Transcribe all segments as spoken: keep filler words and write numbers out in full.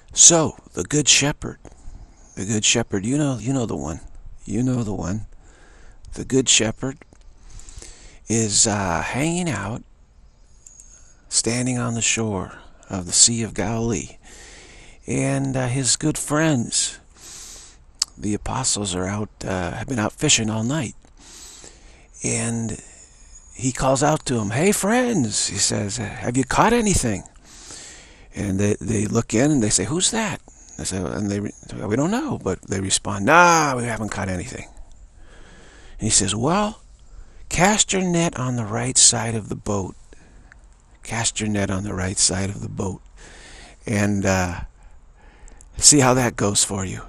So, the Good Shepherd, the Good Shepherd, you know, you know the one, you know the one. The Good Shepherd is uh, hanging out, standing on the shore of the Sea of Galilee, and uh, his good friends, the apostles, are out, uh, have been out fishing all night, and he calls out to them, "Hey, friends," he says, "have you caught anything?" And they, they look in and they say, "Who's that?" They say, and they, "We don't know," but they respond, "Nah, we haven't caught anything." And he says, "Well, cast your net on the right side of the boat. Cast your net on the right side of the boat, and uh, see how that goes for you."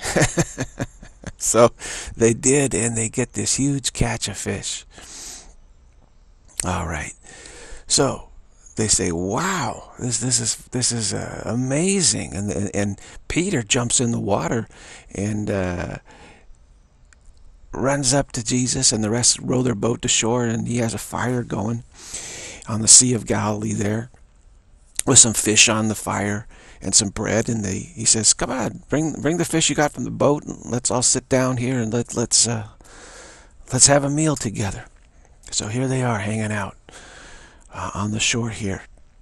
So they did, and they get this huge catch of fish. All right. So they say, "Wow, this this is this is uh, amazing," and, and and Peter jumps in the water and uh, runs up to Jesus, and the rest row their boat to shore, and he has a fire going on the Sea of Galilee there, with some fish on the fire and some bread, and they he says, "Come on, bring bring the fish you got from the boat, and let's all sit down here and let let's uh, let's have a meal together." So here they are hanging out uh, on the shore here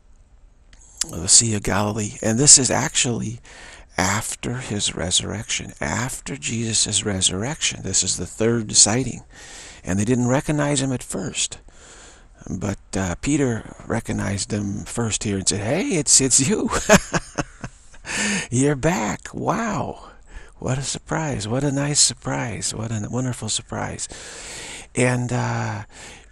of the Sea of Galilee, and this is actually after his resurrection, after Jesus' resurrection. This is the third sighting, and they didn't recognize him at first. But uh, Peter recognized him first here and said, "Hey, it's it's you. You're back. Wow. What a surprise. What a nice surprise. What a wonderful surprise." And uh,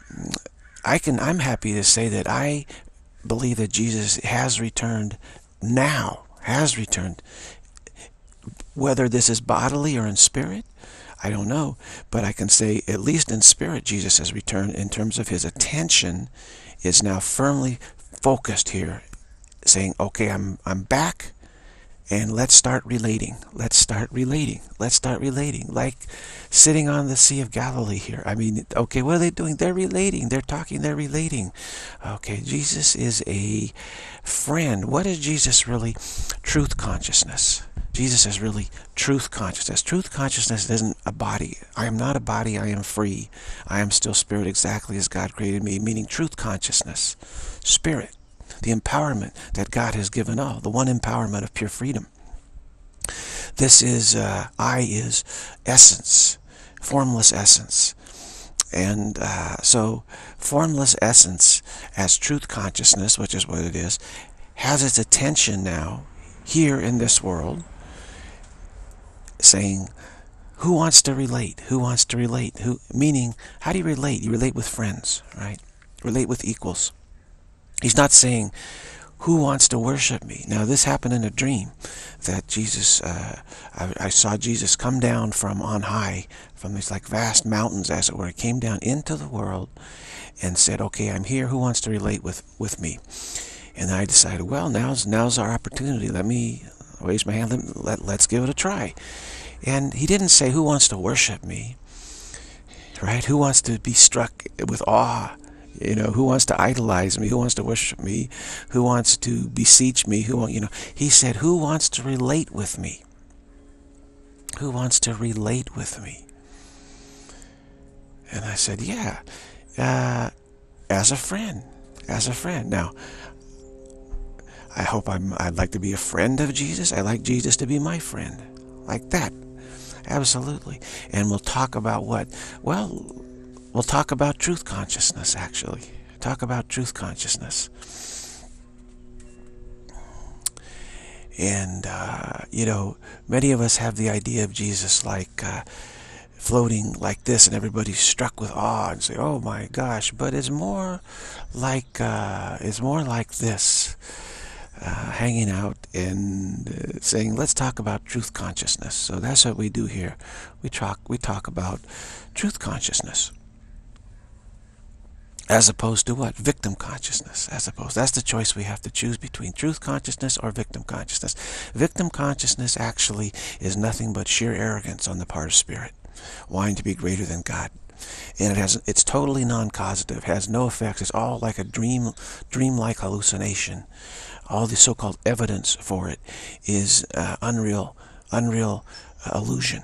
I can, I'm happy to say that I believe that Jesus has returned now, has returned. Whether this is bodily or in spirit, I don't know, but I can say at least in spirit Jesus has returned, in terms of his attention is now firmly focused here, saying, "Okay, I'm I'm back, and let's start relating. Let's start relating. Let's start relating." Like sitting on the Sea of Galilee here. I mean, okay, what are they doing? They're relating. They're talking. They're relating. Okay, Jesus is a friend. What is Jesus really? Truth consciousness. Jesus is really truth consciousness. Truth consciousness isn't a body. I am not a body. I am free. I am still spirit, exactly as God created me, meaning truth consciousness. Spirit. The empowerment that God has given all. The one empowerment of pure freedom. This is, uh, I is essence. Formless essence. And uh, so formless essence as truth consciousness, which is what it is, has its attention now here in this world, saying, who wants to relate? Who wants to relate? Who? Meaning, how do you relate? You relate with friends, right? Relate with equals. He's not saying, who wants to worship me? Now, this happened in a dream that Jesus, uh, I, I saw Jesus come down from on high, from these like vast mountains, as it were. He came down into the world and said, okay, I'm here. Who wants to relate with, with me? And I decided, well, now's, now's our opportunity. Let me raise my hand. Let, let, let's give it a try. And he didn't say, who wants to worship me? Right? Who wants to be struck with awe? You know, who wants to idolize me? Who wants to worship me? Who wants to beseech me? Who, you know, he said, who wants to relate with me? Who wants to relate with me? And I said, yeah, uh, as a friend, as a friend. Now, I hope I'm, I'd like to be a friend of Jesus. I like Jesus to be my friend. Like that. Absolutely. And we'll talk about what? Well, we'll talk about truth consciousness, actually. Talk about truth consciousness. And, uh, you know, many of us have the idea of Jesus like uh, floating like this, and everybody's struck with awe and say, oh my gosh. But it's more like, uh, it's more like this. Uh, hanging out and uh, saying, let's talk about truth consciousness. So that's what we do here. We talk, we talk about truth consciousness. As opposed to what? Victim consciousness. As opposed, that's the choice we have to choose between truth consciousness or victim consciousness. Victim consciousness actually is nothing but sheer arrogance on the part of spirit, wanting to be greater than God. And it has, it's totally non-causative, has no effects. It's all like a dream, dream-like hallucination. all the so-called evidence for it is uh, unreal, unreal uh, illusion.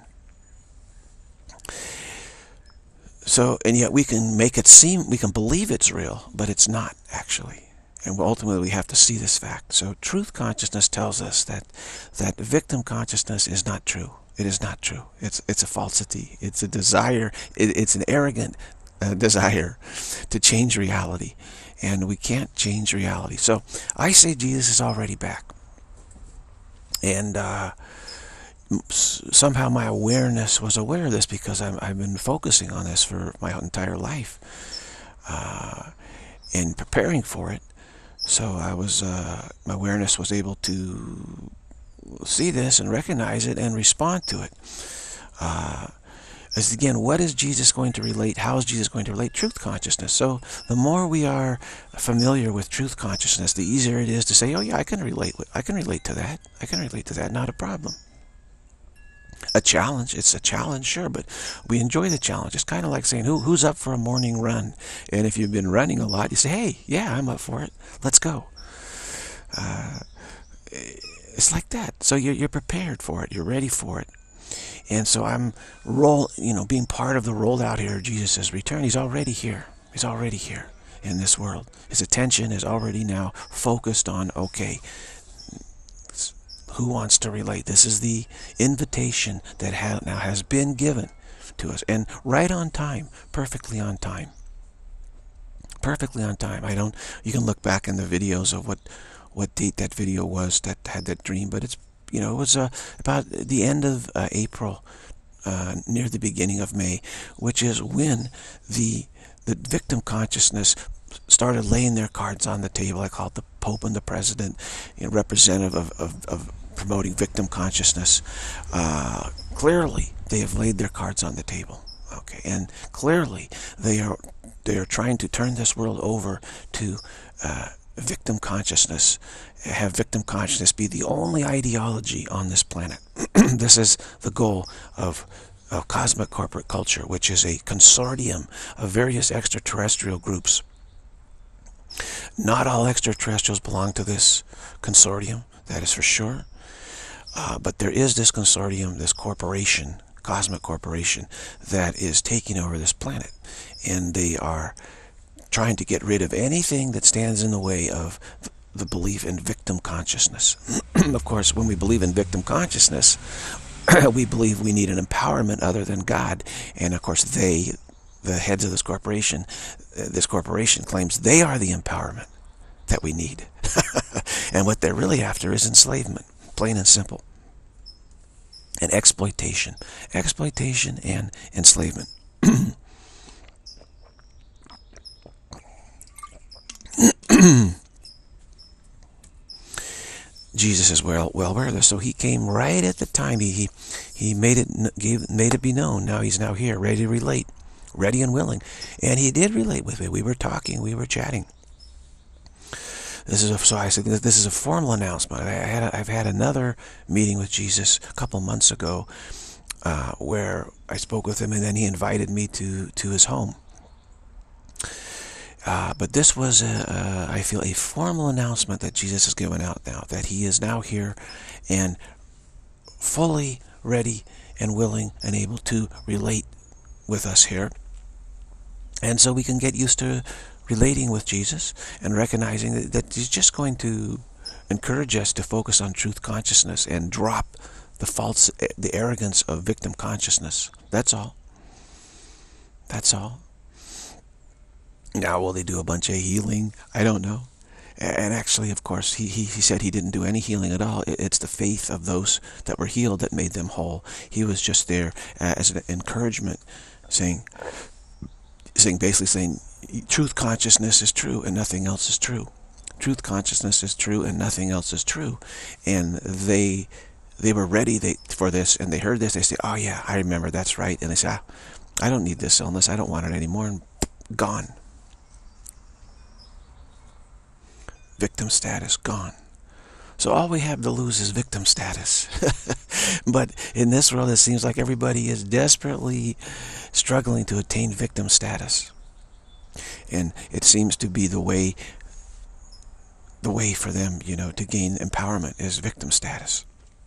So, and yet we can make it seem, we can believe it's real, but it's not actually. And ultimately we have to see this fact. So truth consciousness tells us that that victim consciousness is not true. It is not true. It's it's a falsity. It's a desire. It, it's an arrogant uh, desire to change reality. And we can't change reality. So I say Jesus is already back. And uh, somehow my awareness was aware of this because I'm, I've been focusing on this for my entire life. Uh, and preparing for it. So I was, uh, my awareness was able to see this and recognize it and respond to it. Uh, as again, what is Jesus going to relate? How is Jesus going to relate? Truth consciousness. So the more we are familiar with truth consciousness, the easier it is to say, oh yeah, I can relate with, I can relate to that. I can relate to that. Not a problem. A challenge, it's a challenge, sure, but we enjoy the challenge. It's kind of like saying, Who, who's up for a morning run? And if you've been running a lot, you say, hey, yeah, I'm up for it. Let's go. Uh, it's like that. So you're, you're prepared for it. You're ready for it. And so I'm roll, you know, being part of the rollout here of Jesus' return. He's already here. He's already here in this world. His attention is already now focused on, okay, who wants to relate? This is the invitation that ha now has been given to us. And right on time. Perfectly on time. Perfectly on time. I don't, you can look back in the videos of what, what date that video was that had that dream. But it's, you know, it was uh, about the end of uh, April, uh, near the beginning of May, which is when the, the victim consciousness started laying their cards on the table. I call it the Pope and the President, you know, representative of, of, of promoting victim consciousness. Uh, clearly, they have laid their cards on the table. Okay, and clearly they are they are trying to turn this world over to uh, victim consciousness. Have victim consciousness be the only ideology on this planet. This is the goal of of cosmic corporate culture, which is a consortium of various extraterrestrial groups. Not all extraterrestrials belong to this consortium, that is for sure. Uh, but there is this consortium, this corporation, cosmic corporation, that is taking over this planet. And they are trying to get rid of anything that stands in the way of the belief in victim consciousness. Of course, when we believe in victim consciousness, we believe we need an empowerment other than God. And of course, they, the heads of this corporation, this corporation claims they are the empowerment that we need. And what they're really after is enslavement, plain and simple. And exploitation. Exploitation and enslavement. Jesus is well well aware of this, so he came right at the time. He he, he made it gave made it be known. Now he's now here, ready to relate, ready and willing, and he did relate with me. We were talking, we were chatting. This is a, so I said this is a formal announcement. I had a, I've had another meeting with Jesus a couple months ago, uh, where I spoke with him, and then he invited me to to his home. Uh, but this was, a, a, I feel, a formal announcement that Jesus has given out now, that he is now here and fully ready and willing and able to relate with us here. And so we can get used to relating with Jesus and recognizing that, that he's just going to encourage us to focus on truth consciousness and drop the false, the arrogance of victim consciousness. That's all. That's all. Now, will they do a bunch of healing? I don't know. And actually, of course, he, he, he said he didn't do any healing at all. It's the faith of those that were healed that made them whole. He was just there as an encouragement, saying, saying basically saying, truth consciousness is true and nothing else is true. Truth consciousness is true and nothing else is true. And they they were ready they, for this, and they heard this. They say, oh yeah, I remember, that's right. And they say, ah, I don't need this illness. I don't want it anymore. And gone. Victim status, gone. So all we have to lose is victim status. But in this world, it seems like everybody is desperately struggling to attain victim status. And it seems to be the way the way for them, you know, to gain empowerment is victim status.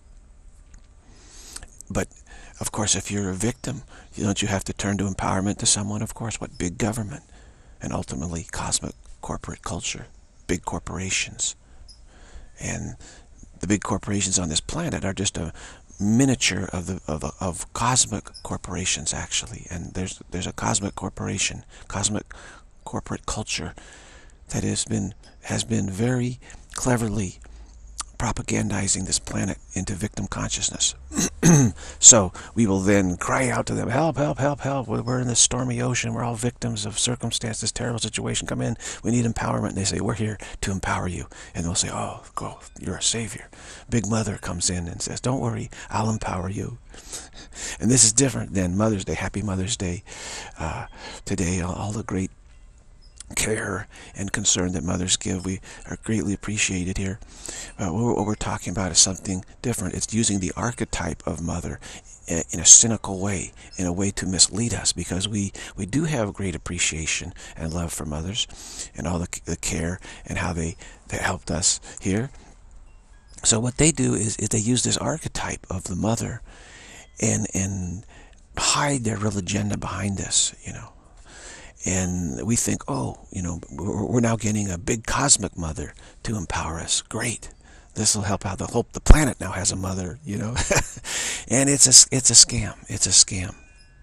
But of course, if you're a victim, don't you have to turn to empowerment to someone? Of course, what? Big government, and ultimately cosmic corporate culture, big corporations. And the big corporations on this planet are just a miniature of the of, of cosmic corporations, actually. And there's there's a cosmic corporation, cosmic corporate culture that has been has been very cleverly propagandizing this planet into victim consciousness. So we will then cry out to them, help, help, help, help. We're in this stormy ocean. We're all victims of circumstance, this terrible situation. Come in. We need empowerment. And they say, we're here to empower you. And they'll say, oh, go, you're a savior. Big Mother comes in and says, don't worry, I'll empower you. And this is different than Mother's Day. Happy Mother's Day. Uh, today, all, all the great care and concern that mothers give, we are greatly appreciated here. Uh, what, what we're talking about is something different. It's using the archetype of mother in a cynical way, in a way to mislead us, because we we do have great appreciation and love for mothers and all the, the care and how they, they helped us here. So what they do is, is they use this archetype of the mother and and hide their real agenda behind this, you know. And we think, oh, you know, we're now getting a big cosmic mother to empower us. Great. This will help out the whole, the planet now has a mother, you know. And it's a, it's a scam. It's a scam.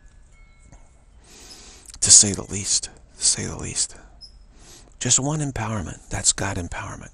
To say the least. To say the least. Just one empowerment. That's God empowerment.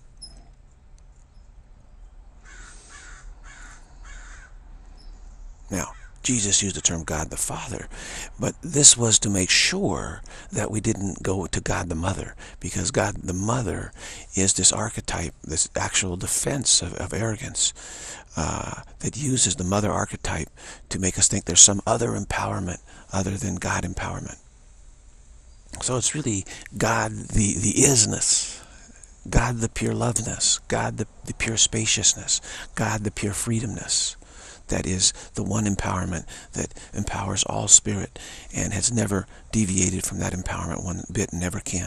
Now, Jesus used the term God the Father, but this was to make sure that we didn't go to God the Mother, because God the Mother is this archetype, this actual defense of, of arrogance uh, that uses the mother archetype to make us think there's some other empowerment other than God empowerment. So it's really God the, the isness, God the pure loveness, God the, the pure spaciousness, God the pure freedomness. That is the one empowerment that empowers all spirit and has never deviated from that empowerment one bit and never can.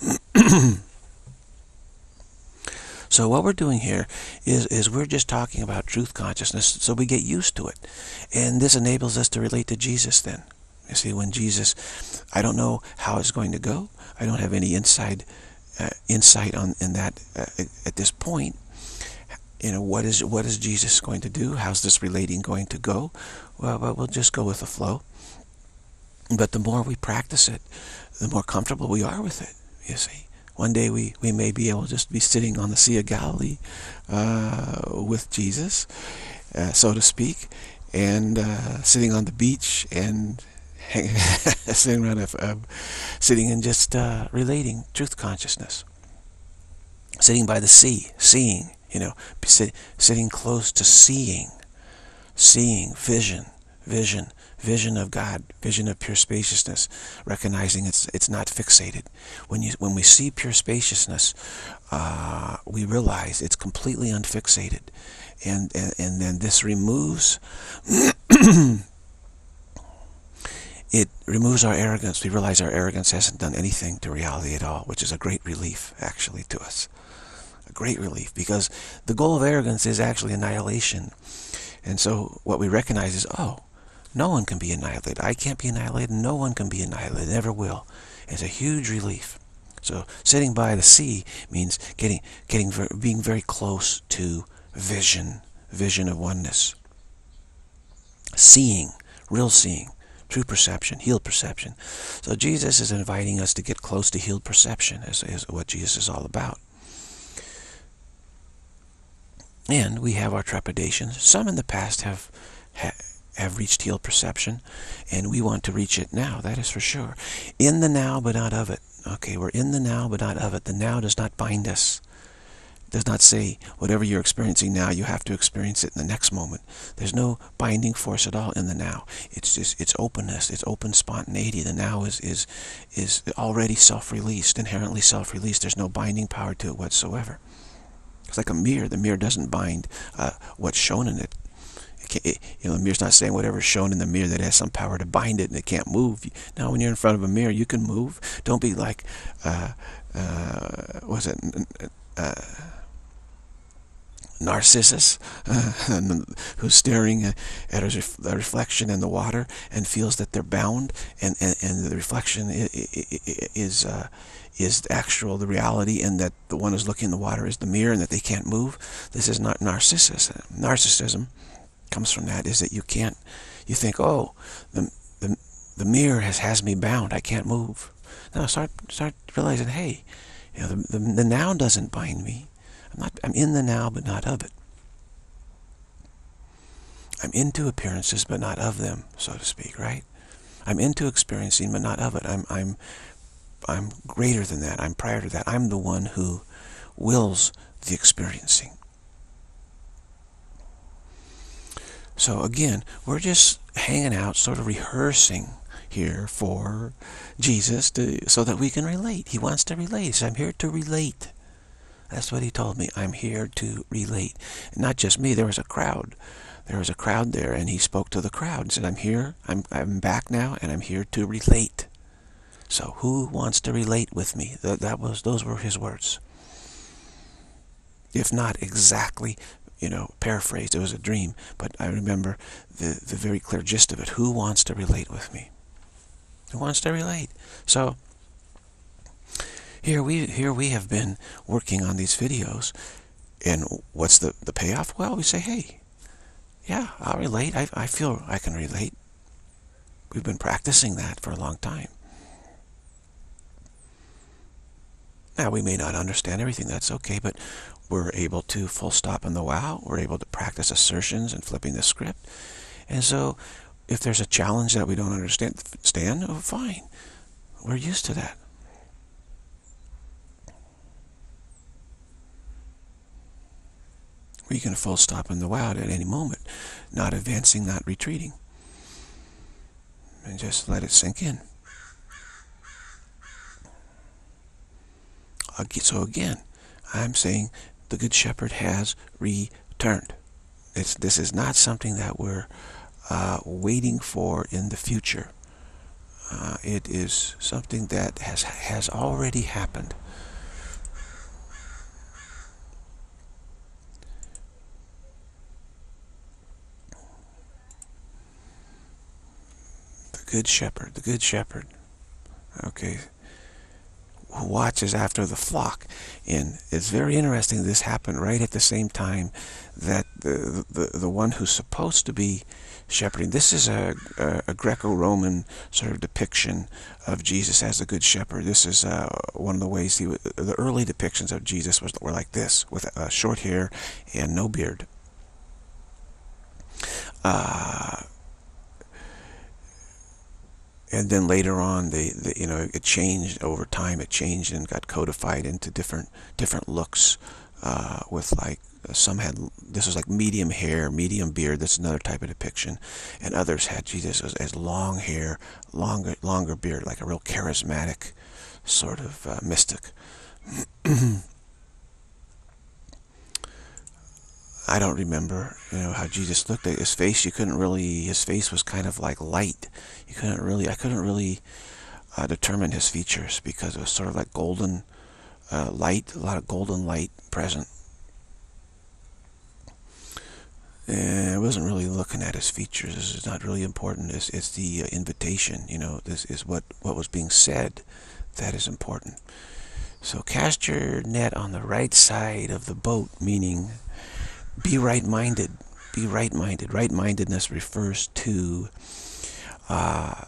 So what we're doing here is, is we're just talking about truth consciousness so we get used to it. And this enables us to relate to Jesus then. You see, when Jesus, I don't know how it's going to go. I don't have any inside uh, insight on in that uh, at this point. You know, what is what is Jesus going to do? How's this relating going to go? Well, well, we'll just go with the flow. But the more we practice it, the more comfortable we are with it, you see. One day we, we may be able to just be sitting on the Sea of Galilee uh, with Jesus, uh, so to speak, and uh, sitting on the beach and sitting around, a, uh, sitting and just uh, relating truth consciousness. Sitting by the sea, seeing. You know, sit, sitting close to seeing, seeing, vision, vision, vision of God, vision of pure spaciousness, recognizing it's it's not fixated. When you when we see pure spaciousness, uh, we realize it's completely unfixated, and and, and then this removes it removes our arrogance. We realize our arrogance hasn't done anything to reality at all, which is a great relief actually to us. Great relief, because the goal of arrogance is actually annihilation. And so what we recognize is, oh, no one can be annihilated. I can't be annihilated. No one can be annihilated. Never will. It's a huge relief. So sitting by the sea means getting, getting, being very close to vision, vision of oneness. Seeing, real seeing, true perception, healed perception. So Jesus is inviting us to get close to healed perception, is, is what Jesus is all about. And we have our trepidations. Some in the past have ha, have reached healed perception, and we want to reach it now, that is for sure. In the now, but not of it. Okay, we're in the now, but not of it. The now does not bind us. It does not say, whatever you're experiencing now, you have to experience it in the next moment. There's no binding force at all in the now. It's just, it's openness, it's open spontaneity. The now is, is, is already self-released, inherently self-released. There's no binding power to it whatsoever. It's like a mirror. The mirror doesn't bind uh, what's shown in it. It, it. You know, the mirror's not saying whatever's shown in the mirror that has some power to bind it and it can't move. Now, when you're in front of a mirror, you can move. Don't be like, uh, uh, what's it? uh, Narcissus, uh, who's staring at his ref reflection in the water and feels that they're bound, and, and, and the reflection is uh, is actual, the reality, and that the one who's looking in the water is the mirror, and that they can't move. This is not Narcissus. Narcissism comes from that, is that you can't, you think, oh, the, the, the mirror has, has me bound, I can't move. Now start, start realizing, hey, you know, the, the, the now doesn't bind me. I'm not, I'm in the now, but not of it. I'm into appearances, but not of them, so to speak, right? I'm into experiencing, but not of it. I'm, I'm, I'm greater than that. I'm prior to that. I'm the one who wills the experiencing. So again, we're just hanging out, sort of rehearsing here for Jesus, to, so that we can relate. He wants to relate. He says, I'm here to relate. That's what he told me. I'm here to relate. And not just me. There was a crowd. There was a crowd there, and he spoke to the crowd and said, I'm here. I'm, I'm back now, and I'm here to relate. So who wants to relate with me? That, that was, those were his words. If not exactly, you know, paraphrased, it was a dream, but I remember the, the very clear gist of it. Who wants to relate with me? Who wants to relate? So Here we here we have been working on these videos, and what's the the payoff? Well, we say, hey, yeah, I'll relate. I I feel I can relate. We've been practicing that for a long time. Now we may not understand everything. That's okay, but we're able to full stop in the wow. We're able to practice assertions and flipping the script. And so, if there's a challenge that we don't understand, stand, oh, fine. We're used to that. We can full stop in the wow at any moment, not advancing, not retreating. And just let it sink in. So again, I'm saying the Good Shepherd has returned. It's, this is not something that we're uh, waiting for in the future. Uh, it is something that has, has already happened. Good Shepherd, the Good Shepherd, okay, who watches after the flock. And it's very interesting, this happened right at the same time that the the, the one who's supposed to be shepherding, this is a, a, a Greco-Roman sort of depiction of Jesus as the Good Shepherd. This is uh, one of the ways, he, the early depictions of Jesus was, were like this, with uh, short hair and no beard. Uh, And then later on, they, they, you know, it changed over time. It changed and got codified into different different looks. Uh, with like some had, this was like medium hair, medium beard. That's another type of depiction. And others had Jesus as, as long hair, longer longer beard, like a real charismatic sort of uh, mystic. I don't remember, you know, how Jesus looked at his face. You couldn't really, his face was kind of like light. You couldn't really, I couldn't really uh, determine his features because it was sort of like golden uh, light, a lot of golden light present. And I wasn't really looking at his features. This is not really important. It's, it's the uh, invitation, you know, this is what, what was being said that is important. So cast your net on the right side of the boat, meaning be right-minded. Be right-minded. Right-mindedness refers to uh,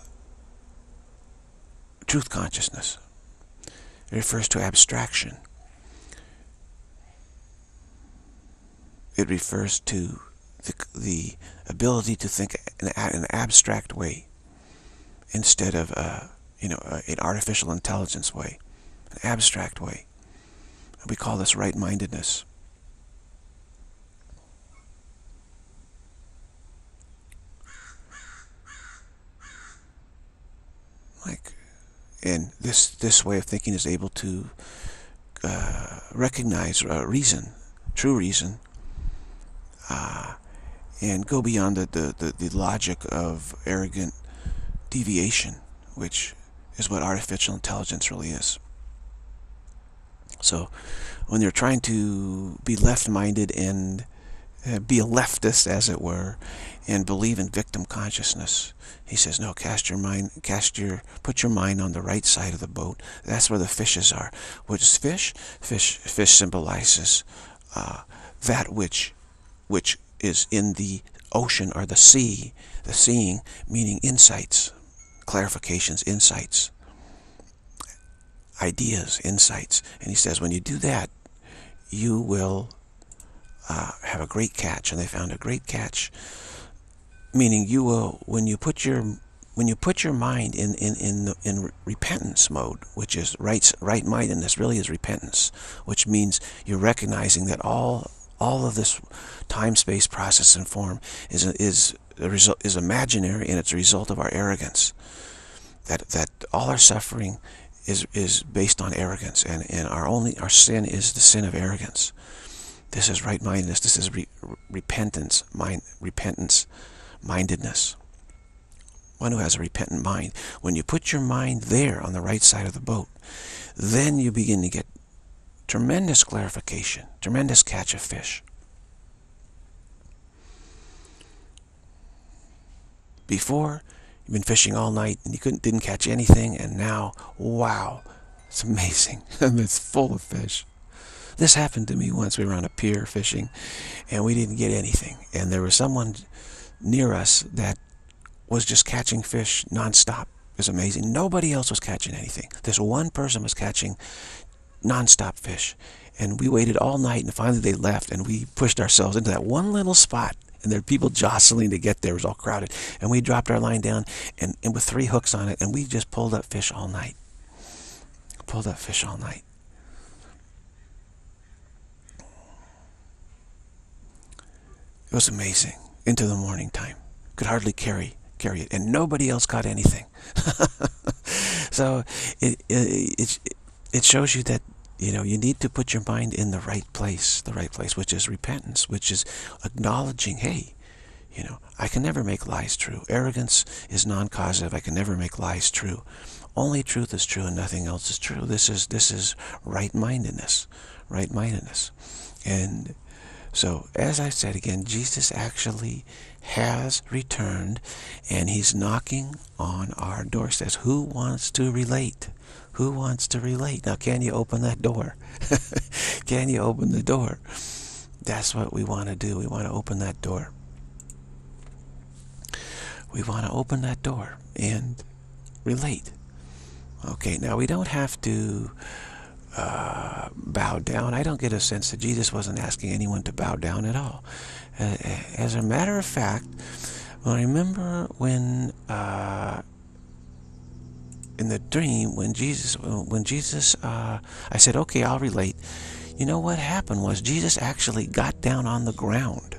truth consciousness. It refers to abstraction. It refers to the, the ability to think in an abstract way instead of a, you know, an artificial intelligence way, an abstract way. We call this right-mindedness. Like, and this this way of thinking is able to uh, recognize uh, reason, true reason, uh, and go beyond the, the, the, the logic of arrogant deviation, which is what artificial intelligence really is. So when you're trying to be left-minded and uh, be a leftist, as it were, and believe in victim consciousness, he says, no, cast your mind, cast your, put your mind on the right side of the boat. That's where the fishes are. What is fish? Fish, fish symbolizes uh, that which, which is in the ocean or the sea. The seeing, meaning insights, clarifications, insights, ideas, insights. And he says, when you do that, you will uh, have a great catch. And they found a great catch, meaning you will, when you put your when you put your mind in in in, the, in repentance mode, which is right right mindedness, really is repentance, which means you're recognizing that all all of this time, space, process, and form is a, is a result is imaginary, and it's a result of our arrogance. That that all our suffering is is based on arrogance, and and our only our sin is the sin of arrogance. This is right mindedness. This is re, repentance, mind repentance, mindedness. One who has a repentant mind. When you put your mind there on the right side of the boat, then you begin to get tremendous clarification, tremendous catch of fish. Before, you've been fishing all night and you couldn't, didn't catch anything, and now, wow, it's amazing. It's full of fish. This happened to me once. We were on a pier fishing, and we didn't get anything. And there was someone near us that was just catching fish nonstop. It was amazing. Nobody else was catching anything. This one person was catching nonstop fish. And we waited all night, and finally they left, and we pushed ourselves into that one little spot. And there were people jostling to get there. It was all crowded. And we dropped our line down, and, and with three hooks on it, and we just pulled up fish all night. Pulled up fish all night. It was amazing. Into the morning time. Could hardly carry carry it, and nobody else caught anything. So it, it it it shows you that, you know, you need to put your mind in the right place, the right place, which is repentance, which is acknowledging, hey, you know, I can never make lies true. Arrogance is non-causative. I can never make lies true. Only truth is true, and nothing else is true. This is this is right-mindedness, right-mindedness, and so, as I said again, Jesus actually has returned, and he's knocking on our door. Says, who wants to relate? Who wants to relate? Now, can you open that door? Can you open the door? That's what we want to do. We want to open that door. We want to open that door and relate. Okay, now we don't have to Uh, bow down. I don't get a sense that Jesus wasn't asking anyone to bow down at all. Uh, as a matter of fact, well, I remember when uh, in the dream, when Jesus, when Jesus, uh, I said, okay, I'll relate. You know what happened was Jesus actually got down on the ground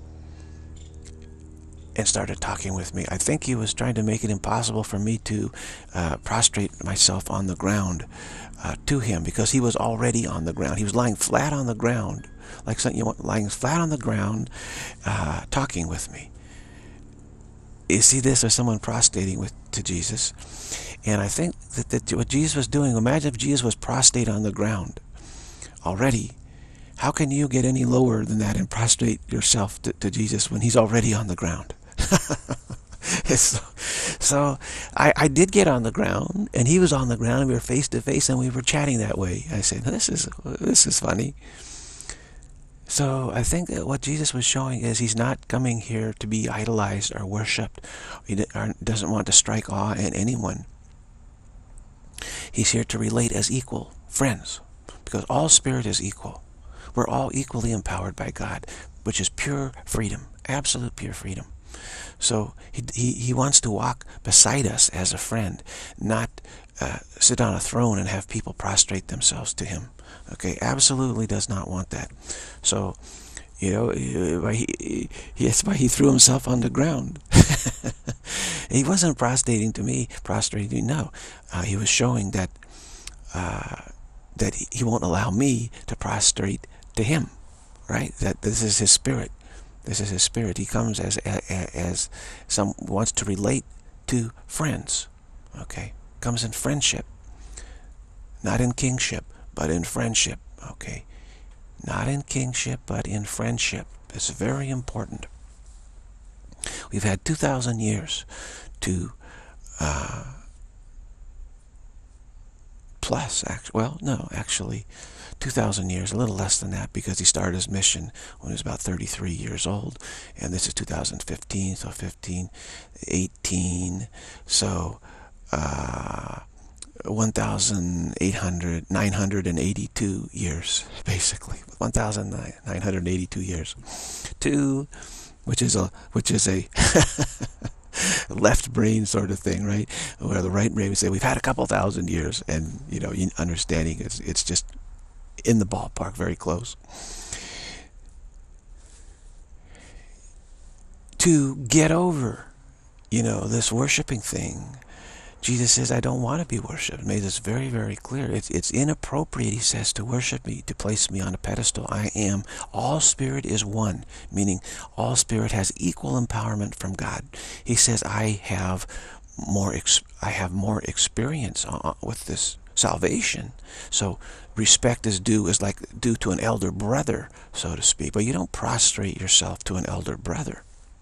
and started talking with me. I think he was trying to make it impossible for me to uh, prostrate myself on the ground uh, to him, because he was already on the ground. He was lying flat on the ground, like something you want, lying flat on the ground, uh, talking with me. You see this as someone prostrating with to Jesus, and I think that, that what Jesus was doing. Imagine if Jesus was prostrate on the ground already. How can you get any lower than that and prostrate yourself to, to Jesus when he's already on the ground? so so I, I did get on the ground, and he was on the ground, and we were face to face, and we were chatting that way. I said, this is this is funny. So I think that what Jesus was showing is he's not coming here to be idolized or worshipped. He doesn't want to strike awe in anyone. He's here to relate as equal friends, because all spirit is equal. We're all equally empowered by God, which is pure freedom, absolute pure freedom. So he, he, he wants to walk beside us as a friend, not uh, sit on a throne and have people prostrate themselves to him. Okay, absolutely does not want that. So, you know, he, he, that's why he threw himself on the ground. He wasn't prostrating to me, prostrating, no. Uh, he was showing that uh, that he, he won't allow me to prostrate to him, right? That this is his spirit. This is his spirit. He comes as as, as some wants to relate to friends. Okay, comes in friendship, not in kingship, but in friendship. Okay, not in kingship, but in friendship. It's very important. We've had two thousand years to uh, plus, act well, no, actually, two thousand years, a little less than that, because he started his mission when he was about thirty-three years old, and this is two thousand fifteen, so fifteen, eighteen, so uh, one thousand eight hundred, nine hundred eighty-two years, basically, one thousand nine hundred eighty-two years, two, which is a, which is a left brain sort of thing, right? Where the right brain would say, we've had a couple thousand years, and, you know, understanding it's, it's just in the ballpark, very close. To get over, you know, this worshiping thing, Jesus says, I don't want to be worshipped. Made this very, very clear. It's, it's inappropriate, he says, to worship me, to place me on a pedestal. I am, all spirit is one, meaning all spirit has equal empowerment from God. He says, I have more, ex I have more experience uh, with this salvation. So respect is due, is like due to an elder brother, so to speak. But you don't prostrate yourself to an elder brother.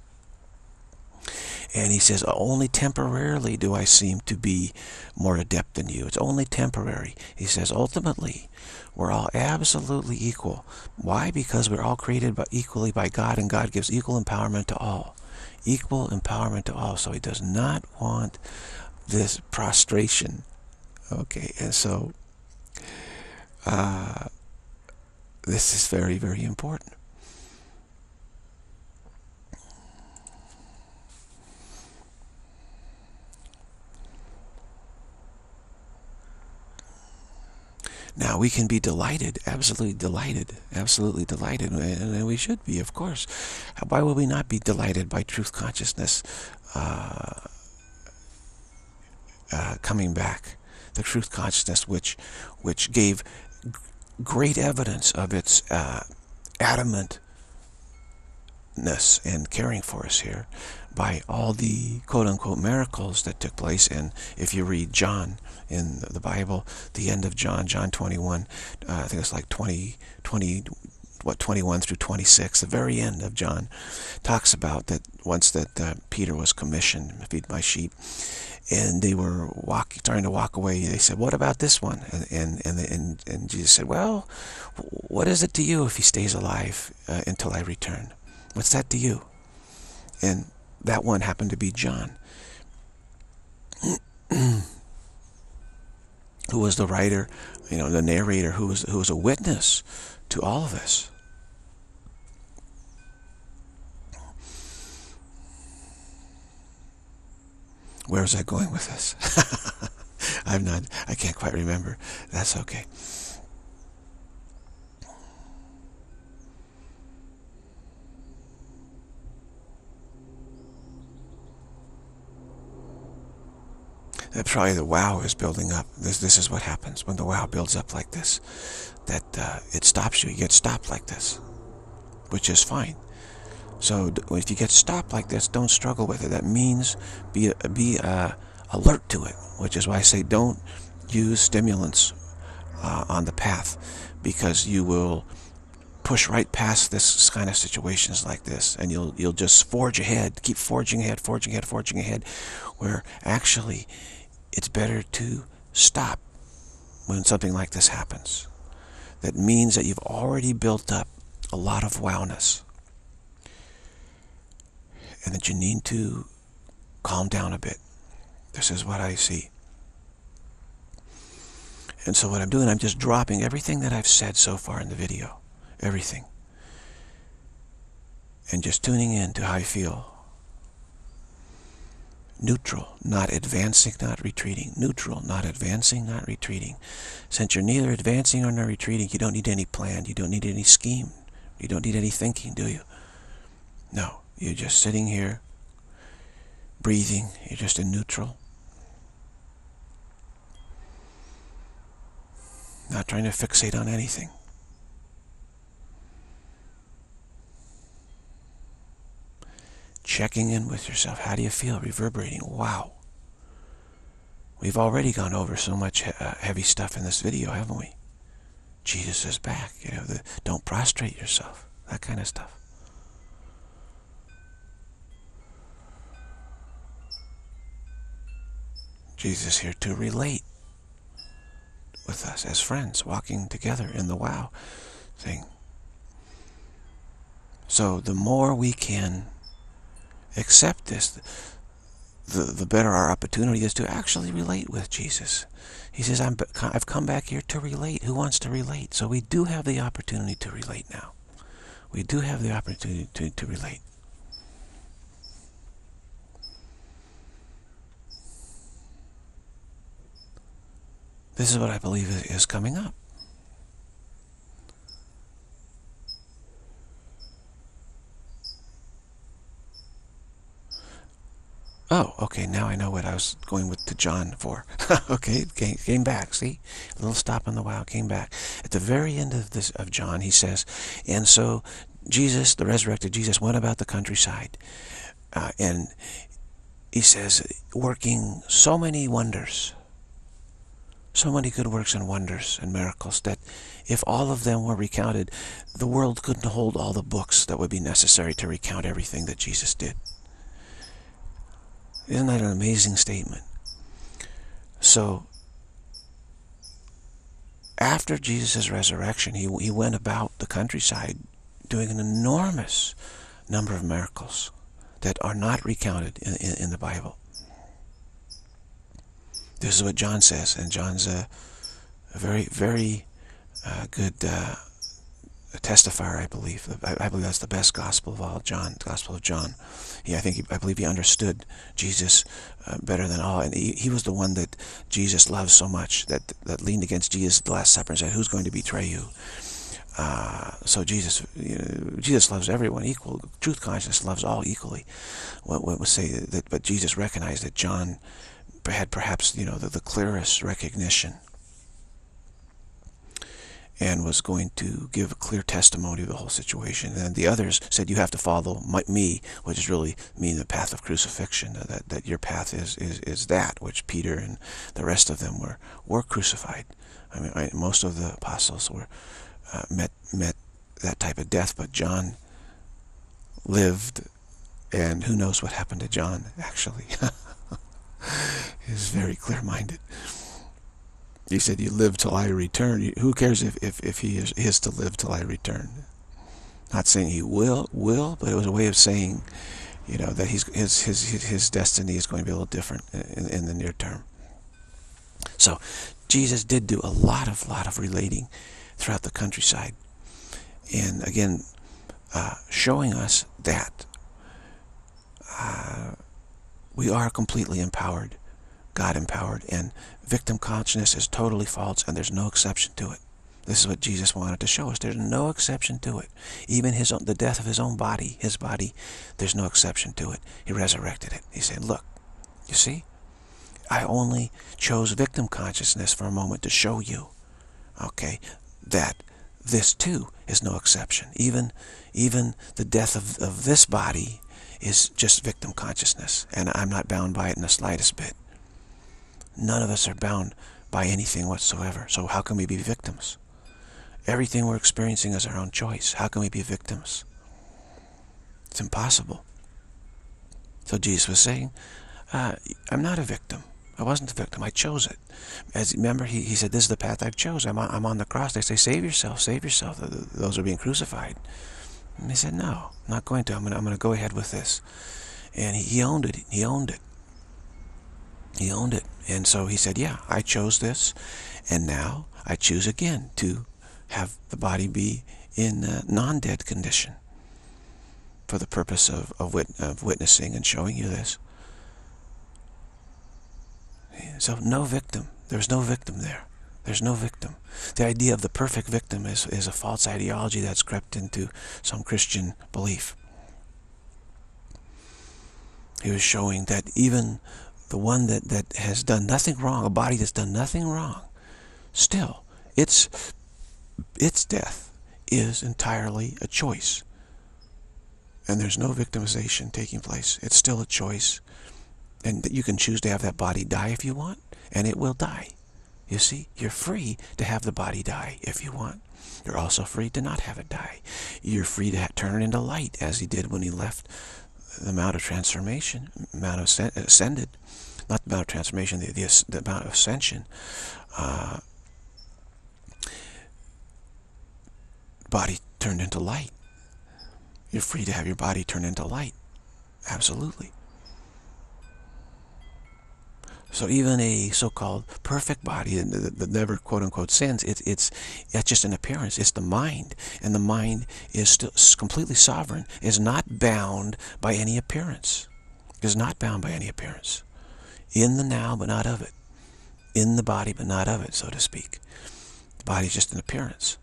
And he says, only temporarily do I seem to be more adept than you. It's only temporary. He says, ultimately, we're all absolutely equal. Why? Because we're all created by, equally by God, and God gives equal empowerment to all. Equal empowerment to all. So he does not want this prostration. Okay, and so uh, this is very, very important. Now, we can be delighted, absolutely delighted, absolutely delighted, and we should be, of course. Why would we not be delighted by truth consciousness uh, uh, coming back? The truth consciousness which, which gave great evidence of its uh, adamantness and caring for us here by all the quote-unquote miracles that took place. And if you read John in the Bible, the end of John, John twenty-one, uh, I think it's like twenty, twenty, what, twenty-one through twenty-six, the very end of John, talks about that once that uh, Peter was commissioned, feed my sheep, and they were walk, trying to walk away. They said, what about this one? And, and, and, and, and Jesus said, well, what is it to you if he stays alive uh, until I return? What's that to you? And that one happened to be John, who was the writer, you know, the narrator, who was, who was a witness to all of this. Where was I going with this? I'm not, I can't quite remember. That's okay. That probably the wow is building up. This this is what happens when the wow builds up like this. That uh, it stops you. You get stopped like this, which is fine. So if you get stopped like this, don't struggle with it. That means be be uh, alert to it, which is why I say don't use stimulants uh, on the path, because you will push right past this kind of situations like this, and you'll you'll just forge ahead, keep forging ahead, forging ahead, forging ahead, where actually it's better to stop when something like this happens. That means that you've already built up a lot of wowness, and that you need to calm down a bit. This is what I see. And so what I'm doing, I'm just dropping everything that I've said so far in the video. Everything. And just tuning in to how I feel. Neutral, not advancing, not retreating. Neutral, not advancing, not retreating. Since you're neither advancing nor retreating, you don't need any plan. You don't need any scheme. You don't need any thinking, do you? No. You're just sitting here, breathing. You're just in neutral. Not trying to fixate on anything. Checking in with yourself. How do you feel? Reverberating. Wow. We've already gone over so much uh, heavy stuff in this video, haven't we? Jesus is back. You know, the, don't prostrate yourself. That kind of stuff. Jesus is here to relate with us as friends, walking together in the wow thing. So the more we can accept this, the, the better our opportunity is to actually relate with Jesus. He says, I'm, I've come back here to relate. Who wants to relate? So we do have the opportunity to relate now. We do have the opportunity to, to relate. This is what I believe is, is coming up. Oh, okay, now I know what I was going with to John for. Okay, came, came back, see? A little stop on the wow, came back. At the very end of this of John, he says, and so Jesus, the resurrected Jesus, went about the countryside. Uh, and he says, working so many wonders, so many good works and wonders and miracles, that if all of them were recounted, the world couldn't hold all the books that would be necessary to recount everything that Jesus did. Isn't that an amazing statement? So, after Jesus' resurrection, he, he went about the countryside doing an enormous number of miracles that are not recounted in, in, in the Bible. This is what John says, and John's a, a very, very uh, good uh, testifier, I believe. I, I believe that's the best gospel of all, John, the Gospel of John. He, I think, he, I believe he understood Jesus uh, better than all, and he, he was the one that Jesus loved so much, that, that leaned against Jesus at the Last Supper and said, who's going to betray you? Uh, so Jesus, you know, Jesus loves everyone equal. Truth consciousness loves all equally. What would say that, but Jesus recognized that John had perhaps, you know, the, the clearest recognition, and was going to give a clear testimony of the whole situation. And the others said, you have to follow my, me, which is really mean the path of crucifixion, that, that your path is, is, is that, which Peter and the rest of them were, were crucified. I mean, I, most of the apostles were uh, met, met that type of death, but John lived, and who knows what happened to John, actually. He was very clear-minded. He said, you live till I return. Who cares if, if, if he is, is to live till I return? Not saying he will, will, but it was a way of saying, you know, that he's, his, his, his destiny is going to be a little different in, in the near term. So, Jesus did do a lot of, lot of relating throughout the countryside. And again, uh, showing us that uh, we are completely empowered, God empowered, and victim consciousness is totally false, and there's no exception to it. This is what Jesus wanted to show us. There's no exception to it. Even his own, the death of his own body, his body, there's no exception to it. He resurrected it. He said, look, you see, I only chose victim consciousness for a moment to show you, okay, that this too is no exception. Even, even the death of, of this body is just victim consciousness, and I'm not bound by it in the slightest bit. None of us are bound by anything whatsoever. So how can we be victims? Everything we're experiencing is our own choice. How can we be victims? It's impossible. So Jesus was saying, uh, I'm not a victim. I wasn't a victim. I chose it. As remember, he, he said, this is the path I've chosen. I'm on, I'm on the cross. They say, save yourself, save yourself. Those are being crucified. And he said, no, I'm not going to. I'm going to, I'm going to go ahead with this. And he, he owned it. He owned it. He owned it. And so he said, yeah, I chose this, and now I choose again to have the body be in a non-dead condition for the purpose of, of, wit of witnessing and showing you this. So no victim. There's no victim there. There's no victim. The idea of the perfect victim is, is a false ideology that's crept into some Christian belief. He was showing that even the one that, that has done nothing wrong, a body that's done nothing wrong, still, its, its death is entirely a choice. And there's no victimization taking place. It's still a choice. And you can choose to have that body die if you want, and it will die. You see, you're free to have the body die if you want. You're also free to not have it die. You're free to turn it into light, as he did when he left the Mount of Transformation, Mount of Ascended, not the Mount of Transformation, the, the, the Mount of Ascension. Uh, body turned into light. You're free to have your body turn into light. Absolutely. So even a so-called perfect body that never quote-unquote sins, it, it's it's just an appearance. It's the mind, and the mind is still completely sovereign, is not bound by any appearance, is not bound by any appearance. In the now, but not of it. In the body, but not of it, so to speak. The body is just an appearance.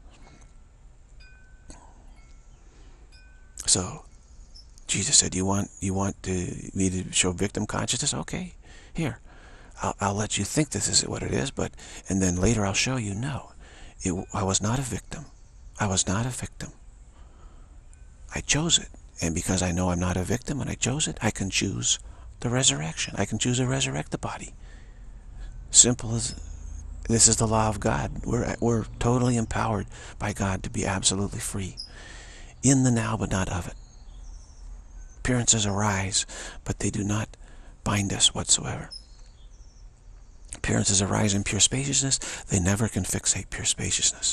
So Jesus said, "You want you want to, me to show victim consciousness? Okay, here." I'll, I'll let you think this is what it is, but, and then later I'll show you, no, it, I was not a victim. I was not a victim. I chose it. And because I know I'm not a victim and I chose it, I can choose the resurrection. I can choose to resurrect the body. Simple as, this is the law of God. We're, we're totally empowered by God to be absolutely free. In the now, but not of it. Appearances arise, but they do not bind us whatsoever. Appearances arise in pure spaciousness. They never can fixate pure spaciousness.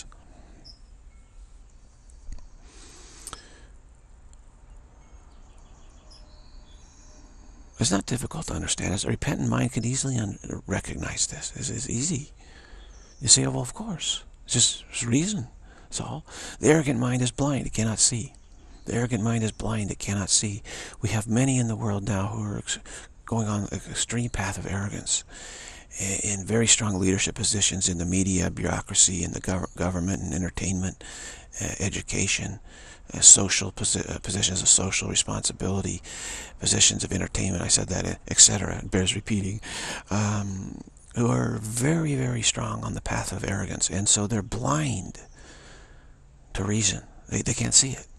It's not difficult to understand. A repentant mind can easily recognize this. It's, it's easy. You say, oh, well, of course. It's just it's reason. That's all. The arrogant mind is blind. It cannot see. The arrogant mind is blind. It cannot see. We have many in the world now who are going on an extreme path of arrogance, in very strong leadership positions in the media, bureaucracy, in the gov government and entertainment, uh, education, uh, social posi uh, positions of social responsibility, positions of entertainment, I said that, et cetera. It bears repeating, um, who are very, very strong on the path of arrogance, and so they're blind to reason. They, they can't see it.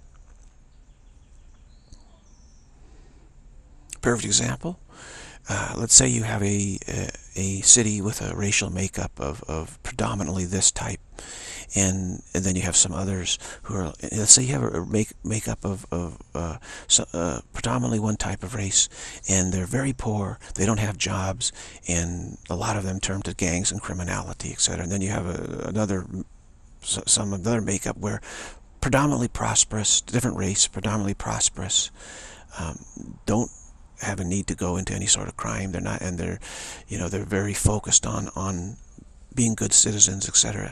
Perfect example. Uh, let's say you have a, a a city with a racial makeup of, of predominantly this type, and and then you have some others who are, let's say you have a make makeup of of uh, so, uh, predominantly one type of race, and they're very poor. They don't have jobs, and a lot of them turn to gangs and criminality, et cetera. And then you have a, another some other makeup where predominantly prosperous, different race, predominantly prosperous, um, don't have a need to go into any sort of crime. They're not, and they're, you know, they're very focused on on being good citizens, et cetera.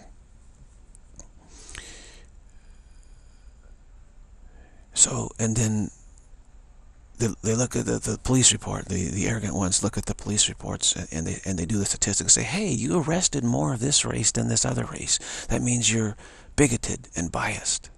So, and then they, they look at the, the police report. The the arrogant ones look at the police reports, and, and they and they do the statistics. And say, hey, you arrested more of this race than this other race. That means you're bigoted and biased.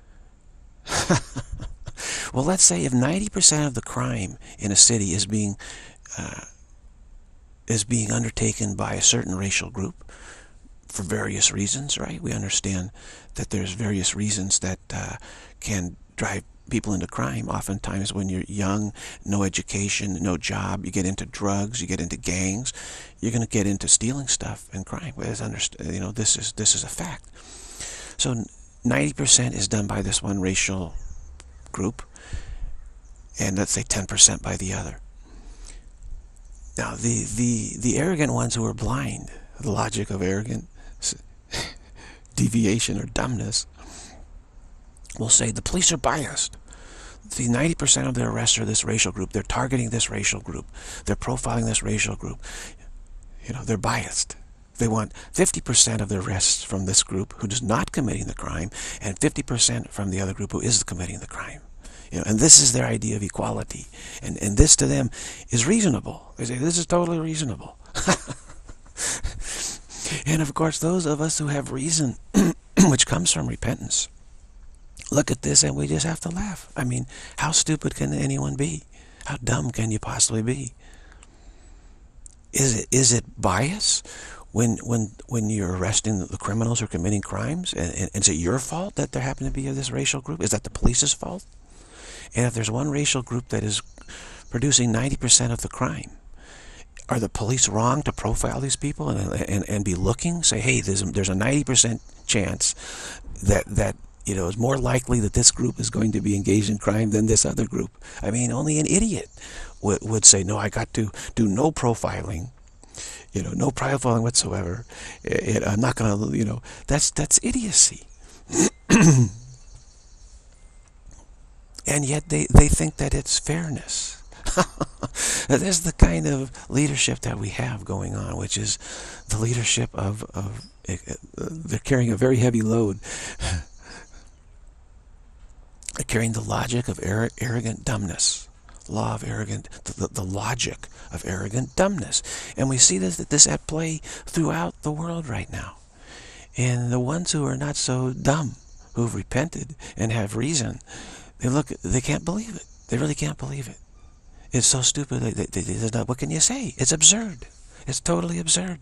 Well, let's say if ninety percent of the crime in a city is being uh, is being undertaken by a certain racial group for various reasons, right? We understand that there's various reasons that uh, can drive people into crime. Oftentimes when you're young, no education, no job, you get into drugs, you get into gangs, you're going to get into stealing stuff and crime. You know, this is, this is a fact. So ninety percent is done by this one racial group, and let's say ten percent by the other. Now, the, the, the arrogant ones who are blind, the logic of arrogant deviation or dumbness, will say the police are biased. The ninety percent of their arrests are this racial group. They're targeting this racial group. They're profiling this racial group. You know, they're biased. They want fifty percent of the arrests from this group who is not committing the crime, and fifty percent from the other group who is committing the crime. You know, and this is their idea of equality. And, and this to them is reasonable. They say, this is totally reasonable. And of course, those of us who have reason, which comes from repentance, look at this and we just have to laugh. I mean, how stupid can anyone be? How dumb can you possibly be? Is it, is it bias? When, when, when you're arresting the criminals who are committing crimes, and, and, and is it your fault that there happen to be of this racial group? Is that the police's fault? And if there's one racial group that is producing ninety percent of the crime, Are the police wrong to profile these people and and, and be looking? Say, hey, there's a, there's a ninety percent chance that that you know, it's more likely that this group is going to be engaged in crime than this other group. I mean, only an idiot would, would say, no, I got to do no profiling, you know, no profiling whatsoever. It, it, I'm not going to, you know, that's, that's idiocy. And yet they, they think that it's fairness. This is the kind of leadership that we have going on, which is the leadership of, of uh, they're carrying a very heavy load. They're carrying the logic of ar arrogant dumbness. Law of arrogant, the, the logic of arrogant dumbness. And we see this, this at play throughout the world right now. And the ones who are not so dumb, who've repented and have reason, they look, they can't believe it. They really can't believe it. It's so stupid. They, they, they, not, what can you say? It's absurd. It's totally absurd.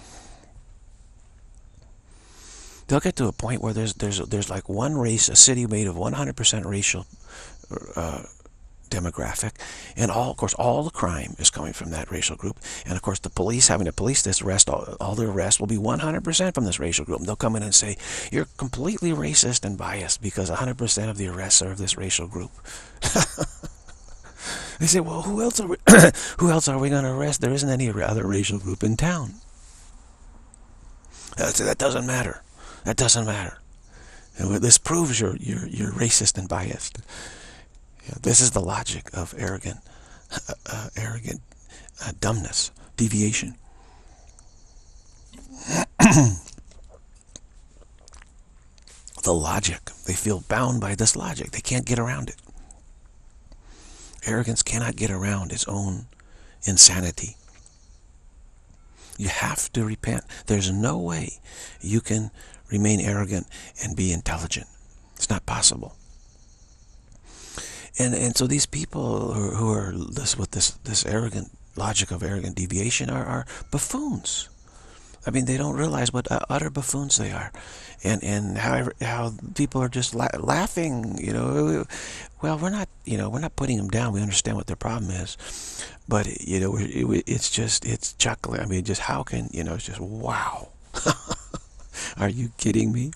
They'll get to a point where there's there's there's like one race, a city made of one hundred percent racial uh, demographic, and all, of course, all the crime is coming from that racial group. And of course, the police having to police this arrest, all, all the arrests will be one hundred percent from this racial group. And they'll come in and say, you're completely racist and biased because one hundred percent of the arrests are of this racial group. They say, well, who else are we, who else are we going to arrest? There isn't any other racial group in town. Uh, so that doesn't matter. That doesn't matter. And this proves you're, you're, you're racist and biased. Yeah, this is the logic of arrogant, uh, uh, arrogant uh, dumbness, deviation. The logic. They feel bound by this logic. They can't get around it. Arrogance cannot get around its own insanity. You have to repent. There's no way you can remain arrogant and be intelligent. It's not possible. And and so these people who, who are this with this this arrogant logic of arrogant deviation are, are buffoons. I mean, they don't realize what uh, utter buffoons they are, and and how how people are just la laughing. You know, well, we're not. You know, we're not putting them down. We understand what their problem is, but you know, it, it's just it's chuckling. I mean, just how can you know? It's just wow. Are you kidding me?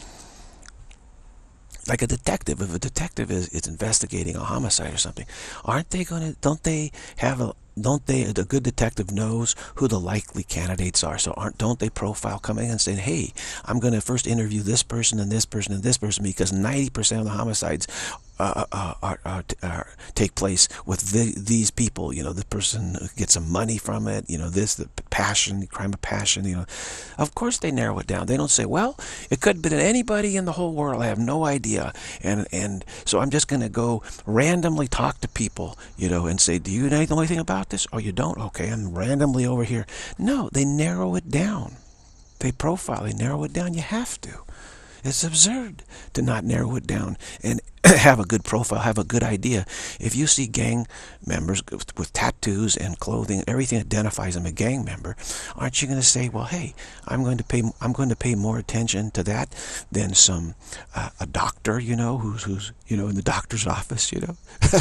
Like a detective, if a detective is, is investigating a homicide or something, aren't they going to, don't they have a, don't they, a good detective knows who the likely candidates are, so aren't, don't they profile coming and saying, hey, I'm going to first interview this person and this person and this person because ninety percent of the homicides uh, uh, are, are, are, take place with the, these people, you know, the person gets some money from it, you know, this, the passion, crime of passion, you know. Of course they narrow it down. They don't say, well, it could have been anybody in the whole world, I have no idea, and, and so I'm just going to go randomly talk to people, you know, and say, do you know anything about this? Oh, you don't? Okay, I'm randomly over here. No, they narrow it down. They profile, they narrow it down. You have to. It's absurd to not narrow it down and have a good profile, have a good idea. If you see gang members with, with tattoos and clothing, everything identifies them a gang member, aren't you going to say, well, hey, I'm going to pay, I'm going to pay more attention to that than some uh, a doctor, you know, who's who's you know in the doctor's office, you know.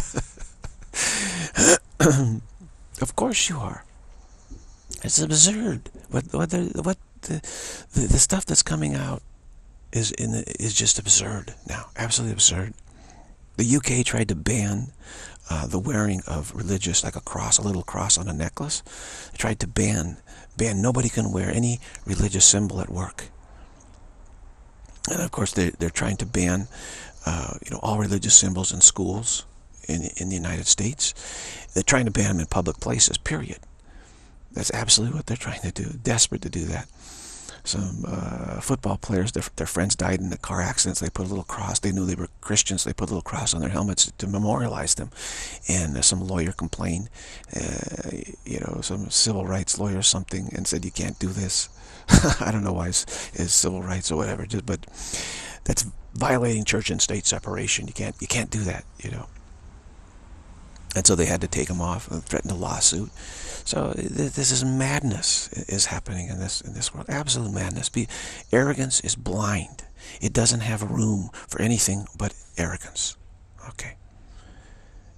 Of course you are. It's absurd. What what the what the the, the stuff that's coming out is in the, is just absurd now. Absolutely absurd. The U K tried to ban uh, the wearing of religious, like a cross, a little cross on a necklace. They tried to ban ban nobody can wear any religious symbol at work. And of course they they're trying to ban uh, you know all religious symbols in schools in in the United States. They're trying to ban them in public places. Period. That's absolutely what they're trying to do. Desperate to do that. Some uh, football players, their, their friends died in the car accidents. They put a little cross. They knew they were Christians. They put a little cross on their helmets to memorialize them. And uh, some lawyer complained, uh, you know, some civil rights lawyer or something, and said, you can't do this. I don't know why it's, it's civil rights or whatever, just, but that's violating church and state separation. You can't, you can't do that, you know. And so they had to take them off and threaten a lawsuit. So this is madness is happening in this in this world. Absolute madness. Be, arrogance is blind. It doesn't have room for anything but arrogance. Okay.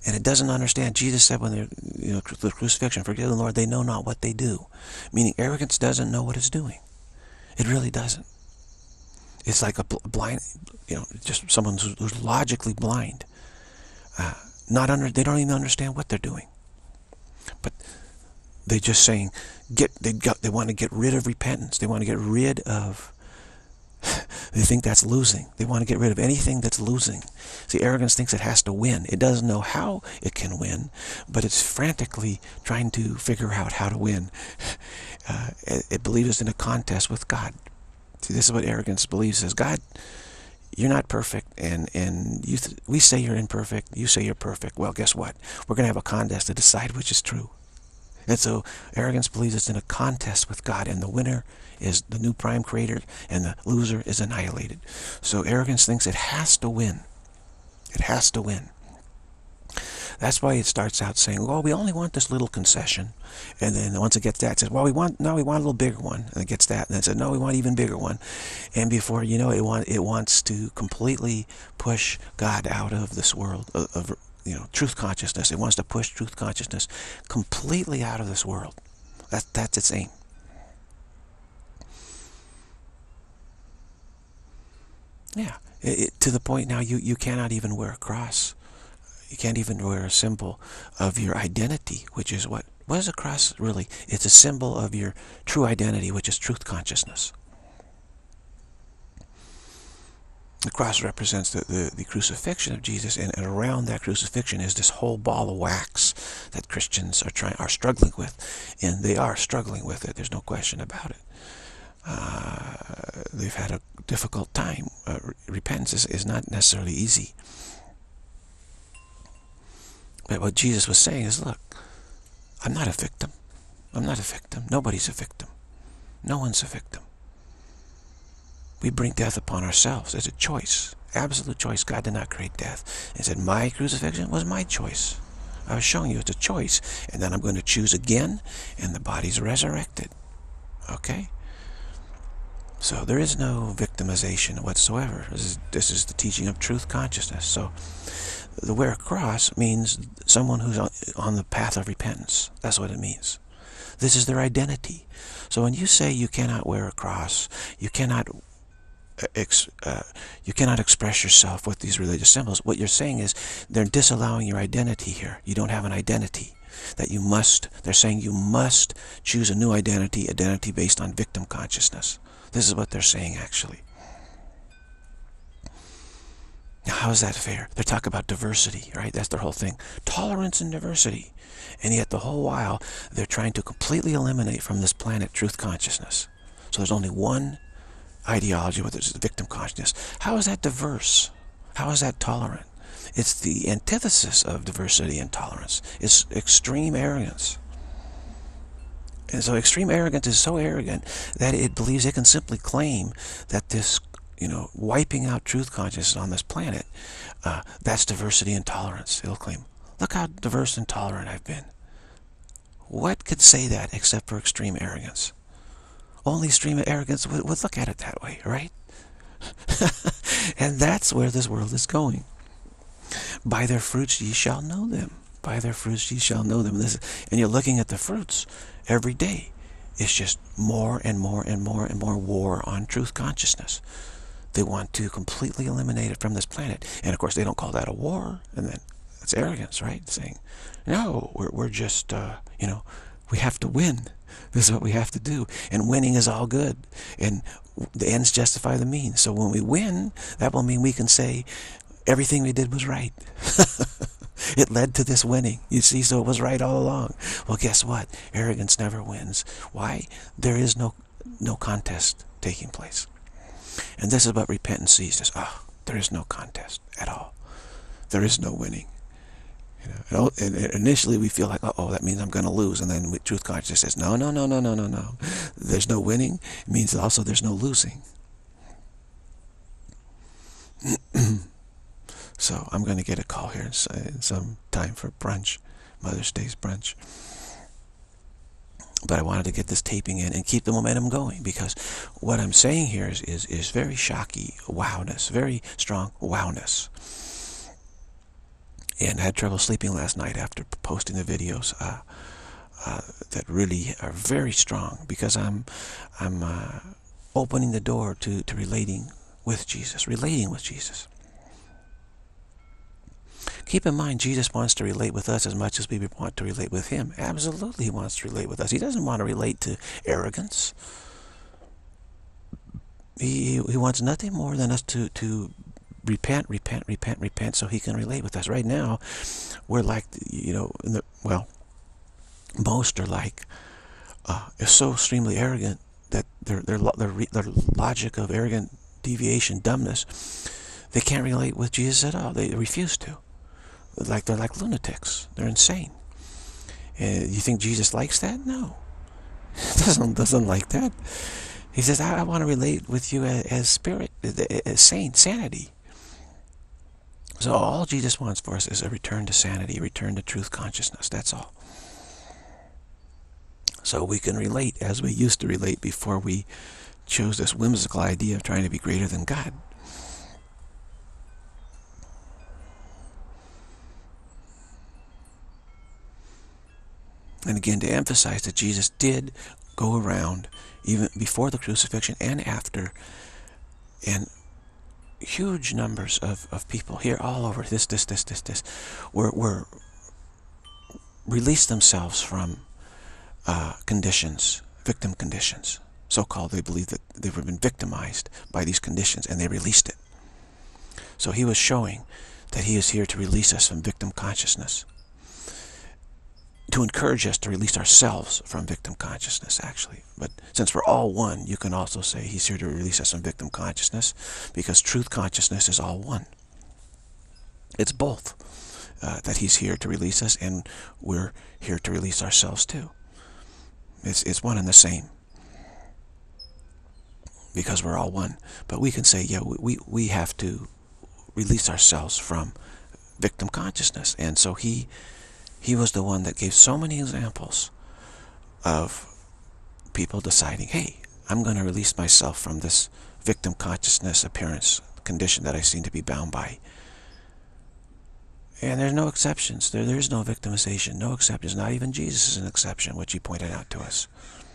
And it doesn't understand. Jesus said when they're, you know, the crucifixion, forgive them, Lord, they know not what they do. Meaning arrogance doesn't know what it's doing. It really doesn't. It's like a blind, you know, just someone who's, who's logically blind. Uh, not under, they don't even understand what they're doing. But they're just saying, get, they got, they want to get rid of repentance. They want to get rid of, they think that's losing. They want to get rid of anything that's losing. See, arrogance thinks it has to win. It doesn't know how it can win, but it's frantically trying to figure out how to win. Uh, it, it believes it's in a contest with God. See, this is what arrogance believes. Says, God, you're not perfect, and, and you th we say you're imperfect, you say you're perfect. Well, guess what? We're going to have a contest to decide which is true. And so arrogance believes it's in a contest with God, and the winner is the new prime creator, and the loser is annihilated. So arrogance thinks it has to win. It has to win. That's why it starts out saying, well, we only want this little concession. And then once it gets that, it says, well, we want, no, we want a little bigger one. And it gets that. And then it says, no, we want an even bigger one. And before you know it, it, want, it wants to completely push God out of this world of, of you know, truth consciousness. It wants to push truth consciousness completely out of this world. That, that's its aim. Yeah, it, it, to the point now you, you cannot even wear a cross. You can't even wear a symbol of your identity, which is what? What is a cross really? It's a symbol of your true identity, which is truth consciousness. The cross represents the, the, the crucifixion of Jesus, and, and around that crucifixion is this whole ball of wax that Christians are trying are struggling with, and they are struggling with it. There's no question about it. Uh, they've had a difficult time. Uh, repentance is, is not necessarily easy. But what Jesus was saying is, look, I'm not a victim. I'm not a victim. Nobody's a victim. No one's a victim. We bring death upon ourselves. It's a choice. Absolute choice. God did not create death. He said, my crucifixion was my choice. I was showing you it's a choice. And then I'm going to choose again, and the body's resurrected. Okay? So there is no victimization whatsoever. This is, this is the teaching of truth consciousness. So the wear a cross means someone who's on, on the path of repentance. That's what it means. This is their identity. So when you say you cannot wear a cross, you cannot ex, uh, you cannot express yourself with these religious symbols, what you're saying is they're disallowing your identity here. You don't have an identity. That you must, they're saying you must choose a new identity, identity based on victim consciousness. This is what they're saying, actually. Now, how is that fair? They're talking about diversity, right? That's their whole thing. Tolerance and diversity. And yet the whole while, they're trying to completely eliminate from this planet truth consciousness. So there's only one ideology, whether it's victim consciousness. How is that diverse? How is that tolerant? It's the antithesis of diversity and tolerance. It's extreme arrogance. And so extreme arrogance is so arrogant that it believes it can simply claim that this, you know, wiping out truth consciousness on this planet, uh, that's diversity and tolerance. It'll claim, look how diverse and tolerant I've been. What could say that except for extreme arrogance? Only extreme arrogance would, would look at it that way, right? And that's where this world is going. By their fruits ye shall know them. By their fruits ye shall know them. This, and you're looking at the fruits every day. It's just more and more and more and more war on truth consciousness. They want to completely eliminate it from this planet. And of course, they don't call that a war. And then that's arrogance, right? Saying, no, we're, we're just, uh, you know, we have to win. This is what we have to do. And winning is all good. And the ends justify the means. So when we win, that will mean we can say everything we did was right. It led to this winning. You see, so it was right all along. Well, guess what? Arrogance never wins. Why? There is no, no contest taking place. And this is what repentance sees as, ah, oh, there is no contest at all. There is no winning. You know, and initially we feel like, uh oh, that means I'm going to lose. And then truth consciousness says, no, no, no, no, no, no, no. There's no winning. It means also there's no losing. So I'm going to get a call here in some time for brunch, Mother's Day's brunch. But I wanted to get this taping in and keep the momentum going, because what I'm saying here is, is, is very shocky wowness, very strong wowness. and I had trouble sleeping last night after posting the videos uh, uh, that really are very strong, because I'm I'm uh, opening the door to, to relating with Jesus, relating with Jesus. Keep in mind, Jesus wants to relate with us as much as we want to relate with him. Absolutely, he wants to relate with us. He doesn't want to relate to arrogance. He, he wants nothing more than us to, to repent, repent, repent, repent, so he can relate with us. Right now, we're like, you know, in the, well, most are like, uh, is so extremely arrogant that their, their, their, their logic of arrogant deviation, dumbness, they can't relate with Jesus at all. They refuse to. Like they're like lunatics. They're insane. And you think Jesus likes that? No. doesn't doesn't like that. He says, I, I want to relate with you as, as spirit, as sane, sanity. So all Jesus wants for us is a return to sanity, a return to truth consciousness. That's all. So we can relate as we used to relate before we chose this whimsical idea of trying to be greater than God. And again, to emphasize that Jesus did go around, even before the crucifixion and after, and huge numbers of, of people here all over, this, this, this, this, this, were, were released themselves from uh, conditions, victim conditions. So-called, they believe that they've been victimized by these conditions, and they released it. So he was showing that he is here to release us from victim consciousness, to encourage us to release ourselves from victim consciousness, actually. But since we're all one, you can also say he's here to release us from victim consciousness, because truth consciousness is all one. It's both, uh, that he's here to release us, and we're here to release ourselves too. It's, it's one and the same, because we're all one. But we can say, yeah, we, we have to release ourselves from victim consciousness. And so he He was the one that gave so many examples of people deciding, hey, I'm going to release myself from this victim consciousness appearance condition that I seem to be bound by. And there's no exceptions. There, there's no victimization, no exceptions. Not even Jesus is an exception, which he pointed out to us.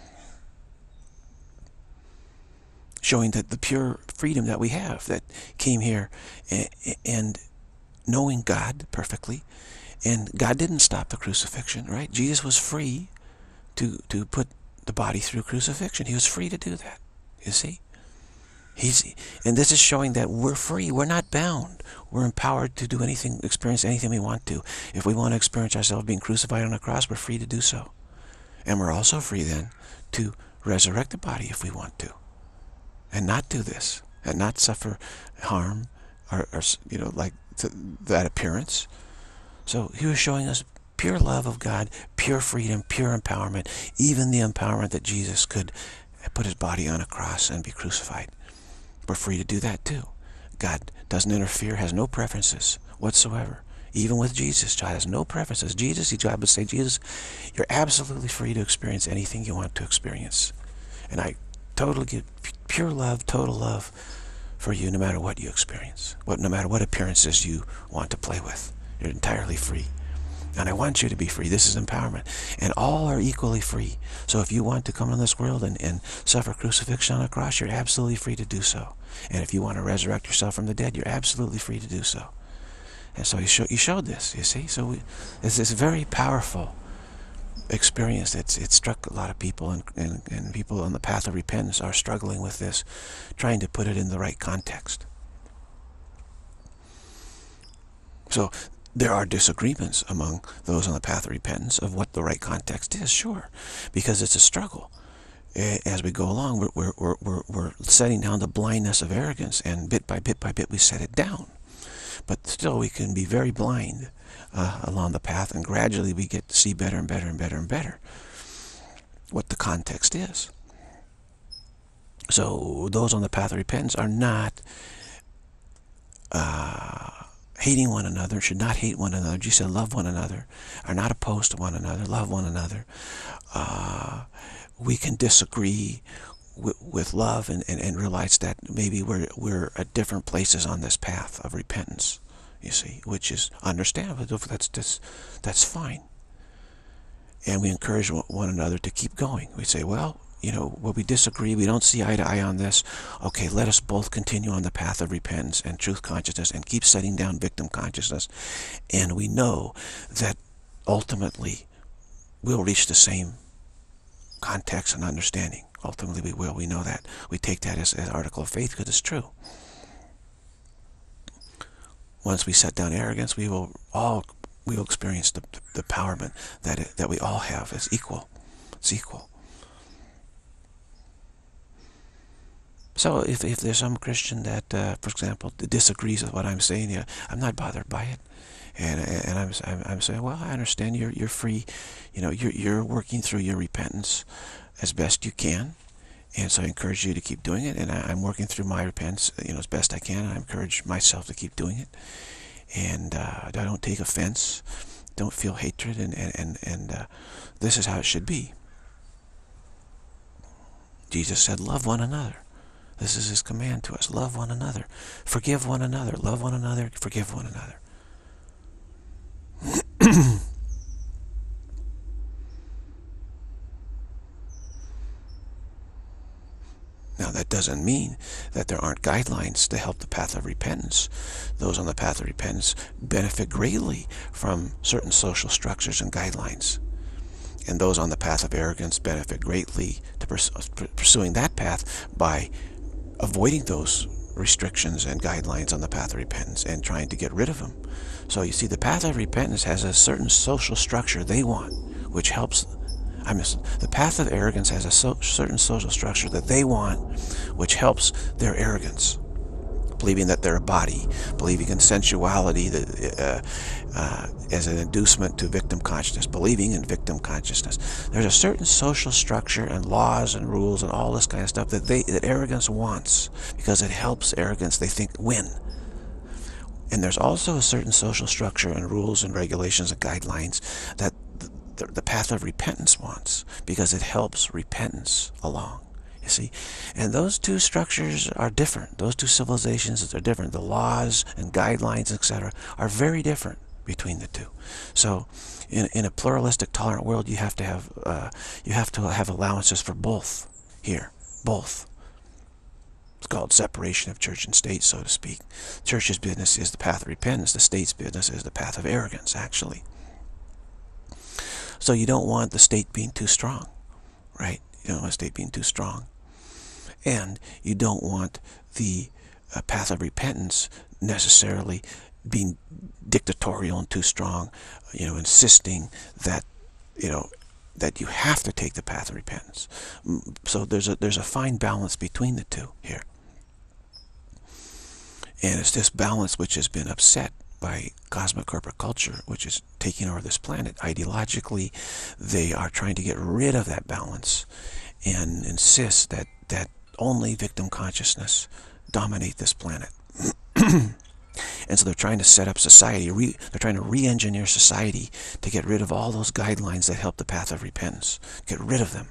Showing that the pure freedom that we have, that came here and, and knowing God perfectly. And God didn't stop the crucifixion, right? Jesus was free to, to put the body through crucifixion. He was free to do that, you see? He's, and this is showing that we're free. We're not bound. We're empowered to do anything, experience anything we want to. If we want to experience ourselves being crucified on a cross, we're free to do so. And we're also free then to resurrect the body if we want to. And not do this. And not suffer harm or, or you know, like th that appearance. So he was showing us pure love of God, pure freedom, pure empowerment, even the empowerment that Jesus could put his body on a cross and be crucified. We're free to do that too. God doesn't interfere, has no preferences whatsoever. Even with Jesus, God has no preferences. Jesus, God would say, Jesus, you're absolutely free to experience anything you want to experience. And I totally give pure love, total love for you, no matter what you experience, what, no matter what appearances you want to play with. You're entirely free. And I want you to be free. This is empowerment. And all are equally free. So if you want to come in this world and, and suffer crucifixion on a cross, you're absolutely free to do so. And if you want to resurrect yourself from the dead, you're absolutely free to do so. And so he, show, he showed this, you see. So we, it's this very powerful experience. It's, it struck a lot of people, and, and, and people on the path of repentance are struggling with this, trying to put it in the right context. So there are disagreements among those on the path of repentance of what the right context is, sure, because it's a struggle. As we go along, we're, we're, we're, we're setting down the blindness of arrogance, and bit by bit by bit we set it down. But still we can be very blind uh, along the path, and gradually we get to see better and better and better and better what the context is. So those on the path of repentance are not uh, hating one another, should not hate one another. Jesus said, love one another, are not opposed to one another, love one another. Uh, we can disagree with, with love and, and, and realize that maybe we're, we're at different places on this path of repentance. you see, which is understandable. That's, that's, that's fine. And we encourage one another to keep going. We say, well, you know, where we disagree, we don't see eye to eye on this. Okay, let us both continue on the path of repentance and truth consciousness and keep setting down victim consciousness. And we know that ultimately we'll reach the same context and understanding. Ultimately we will. We know that. We take that as an article of faith because it's true. Once we set down arrogance, we will all we will experience the, the empowerment that it, that we all have as equal. It's equal. So if, if there's some Christian that, uh, for example, disagrees with what I'm saying, yeah, I'm not bothered by it. And, and I'm, I'm, I'm saying, well, I understand you're, you're free. You know, you're, you're working through your repentance as best you can. And so I encourage you to keep doing it. And I, I'm working through my repentance, you know, as best I can. And I encourage myself to keep doing it. And uh, I don't take offense. Don't feel hatred. And, and, and, and uh, this is how it should be. Jesus said, love one another. This is his command to us. Love one another. Forgive one another. Love one another. Forgive one another. Now that doesn't mean that there aren't guidelines to help the path of repentance. Those on the path of repentance benefit greatly from certain social structures and guidelines. And those on the path of arrogance benefit greatly to pers pursuing that path by avoiding those restrictions and guidelines on the path of repentance and trying to get rid of them. So you see, the path of repentance has a certain social structure they want, which helps. I mean, the path of arrogance has a so, certain social structure that they want, which helps their arrogance. Believing that they're a body, believing in sensuality that, uh, uh, as an inducement to victim consciousness, believing in victim consciousness. There's a certain social structure and laws and rules and all this kind of stuff that they that arrogance wants because it helps arrogance, they think, win. And there's also a certain social structure and rules and regulations and guidelines that the, the path of repentance wants because it helps repentance along. You see, and those two structures are different. Those two civilizations are different. The laws and guidelines, et cetera, are very different between the two. So, in in a pluralistic, tolerant world, you have to have uh, you have to have allowances for both here, both. It's called separation of church and state, so to speak. Church's business is the path of repentance. The state's business is the path of arrogance, actually. So you don't want the state being too strong, right? You don't want the state being too strong. And you don't want the uh, path of repentance necessarily being dictatorial and too strong, you know, insisting that, you know, that you have to take the path of repentance. So there's a there's a fine balance between the two here. And it's this balance which has been upset by cosmic corporate culture, which is taking over this planet. Ideologically, they are trying to get rid of that balance and insist that that only victim consciousness dominate this planet. And so they're trying to set up society, re, they're trying to re-engineer society to get rid of all those guidelines that help the path of repentance. Get rid of them.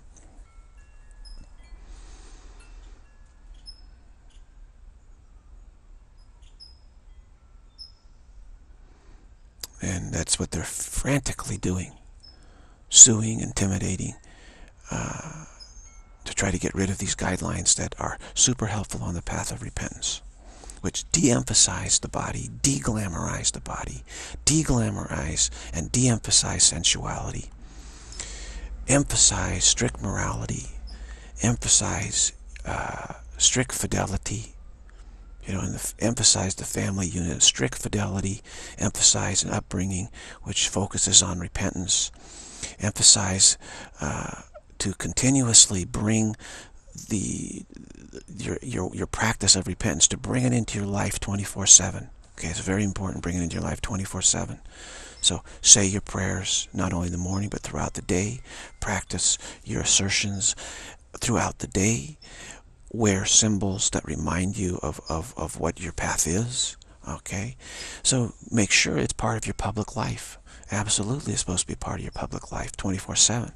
And that's what they're frantically doing. Suing, intimidating, uh, to try to get rid of these guidelines that are super helpful on the path of repentance, which de-emphasize the body, de-glamorize the body, de-glamorize and de-emphasize sensuality, emphasize strict morality, emphasize uh, strict fidelity, you know, and the, emphasize the family unit, strict fidelity, emphasize an upbringing which focuses on repentance, emphasize uh, to continuously bring the your your your practice of repentance, to bring it into your life twenty-four seven. Okay, it's very important. Bring it into your life twenty-four seven. So say your prayers not only in the morning but throughout the day. Practice your assertions throughout the day. Wear symbols that remind you of of of what your path is. Okay, so make sure it's part of your public life. Absolutely, it's supposed to be part of your public life twenty-four seven.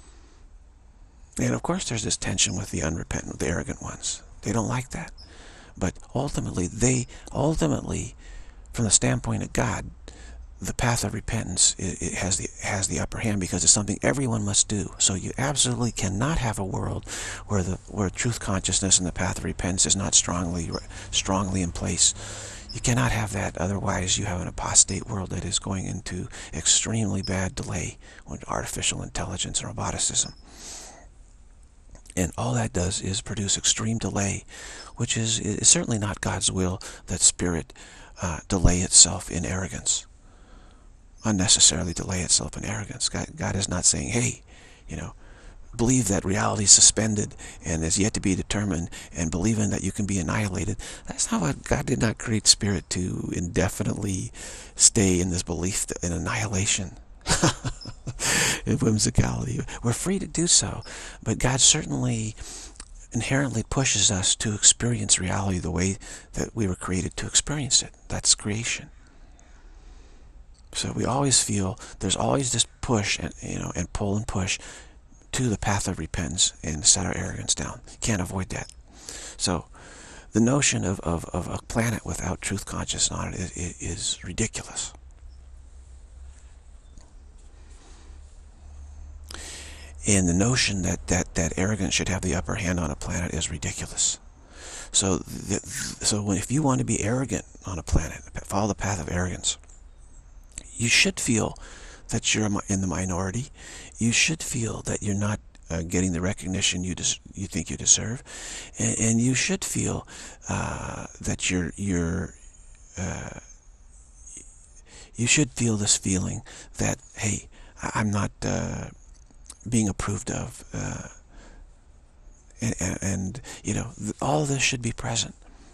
And of course there's this tension with the unrepentant, the arrogant ones. They don't like that. But ultimately, they ultimately, from the standpoint of God, the path of repentance it, it has the has the upper hand because it's something everyone must do. So you absolutely cannot have a world where the where truth consciousness and the path of repentance is not strongly strongly in place. You cannot have that. Otherwise, you have an apostate world that is going into extremely bad delay with artificial intelligence and roboticism. And all that does is produce extreme delay, which is, is certainly not God's will that spirit uh, delay itself in arrogance. Unnecessarily delay itself in arrogance. God, God is not saying, hey, you know, believe that reality is suspended and is yet to be determined and believing that you can be annihilated. That's not what God did not create spirit to indefinitely stay in this belief in annihilation. In whimsicality. We're free to do so, but God certainly inherently pushes us to experience reality the way that we were created to experience it. That's creation. So we always feel there's always this push and you know and pull and push to the path of repentance and set our arrogance down. Can't avoid that. So the notion of, of, of a planet without truth consciousness on it is, is ridiculous. And the notion that, that, that arrogance should have the upper hand on a planet is ridiculous. So, the, so when, if you want to be arrogant on a planet, follow the path of arrogance, you should feel that you're in the minority. You should feel that you're not uh, getting the recognition you des you think you deserve, and, and you should feel uh, that you're you're uh, you should feel this feeling that, hey, I'm not Uh, being approved of, uh, and, and, and you know, all of this should be present.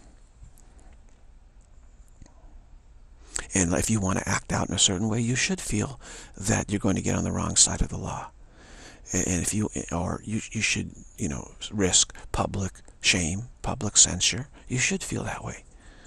And if you want to act out in a certain way, you should feel that you're going to get on the wrong side of the law. And if you, or you, you should, you know, risk public shame, public censure. You should feel that way.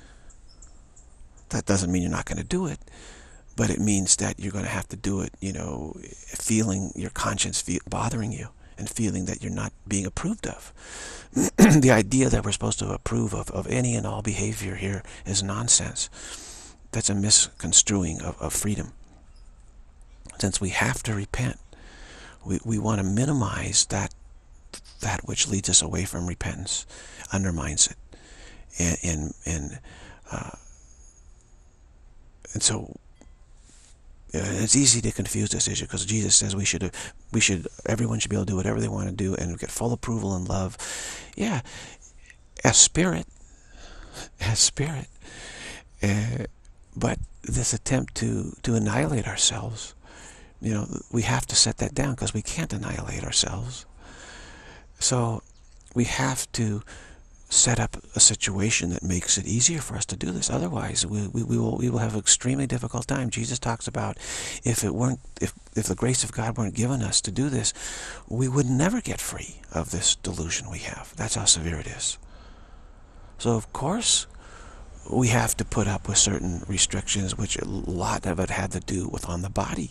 That doesn't mean you're not going to do it. But it means that you're going to have to do it, you know, feeling your conscience fe bothering you and feeling that you're not being approved of. The idea that we're supposed to approve of, of any and all behavior here is nonsense. That's a misconstruing of, of freedom. Since we have to repent, we, we want to minimize that, that which leads us away from repentance, undermines it. And, and, and, uh, and so... it's easy to confuse this issue because Jesus says we should, we should, everyone should be able to do whatever they want to do and get full approval and love. Yeah, as spirit, as spirit. Uh, but this attempt to to annihilate ourselves, you know, we have to set that down because we can't annihilate ourselves. So we have to set up a situation that makes it easier for us to do this. Otherwise, we, we, we will we will have an extremely difficult time. Jesus talks about if it weren't if if the grace of God weren't given us to do this, we would never get free of this delusion we have. That's how severe it is. So of course, we have to put up with certain restrictions, which a lot of it had to do with on the body.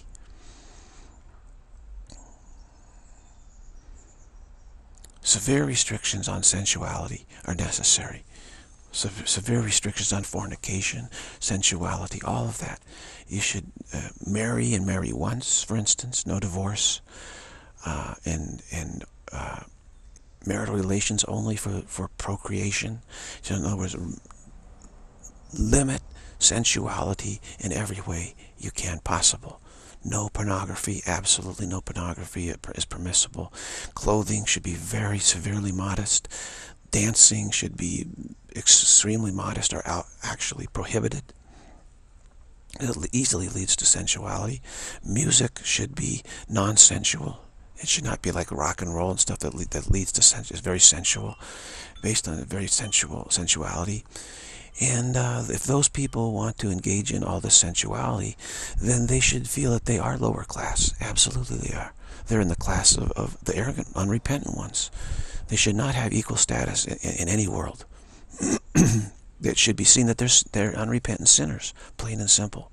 Severe restrictions on sensuality are necessary. Se severe restrictions on fornication, sensuality, all of that. You should uh, marry and marry once, for instance, no divorce, uh, and and uh, marital relations only for for procreation. So in other words, limit sensuality in every way you can possible. No pornography, absolutely no pornography is permissible. Clothing should be very severely modest. Dancing should be extremely modest or out, actually prohibited. It easily leads to sensuality. Music should be non-sensual. It should not be like rock and roll and stuff that, le that leads to sense. It's very sensual, based on a very sensual sensuality. And uh, if those people want to engage in all this sensuality, then they should feel that they are lower class. Absolutely they are. They're in the class of, of the arrogant, unrepentant ones. They should not have equal status in, in any world. It should be seen that they're, they're unrepentant sinners, plain and simple.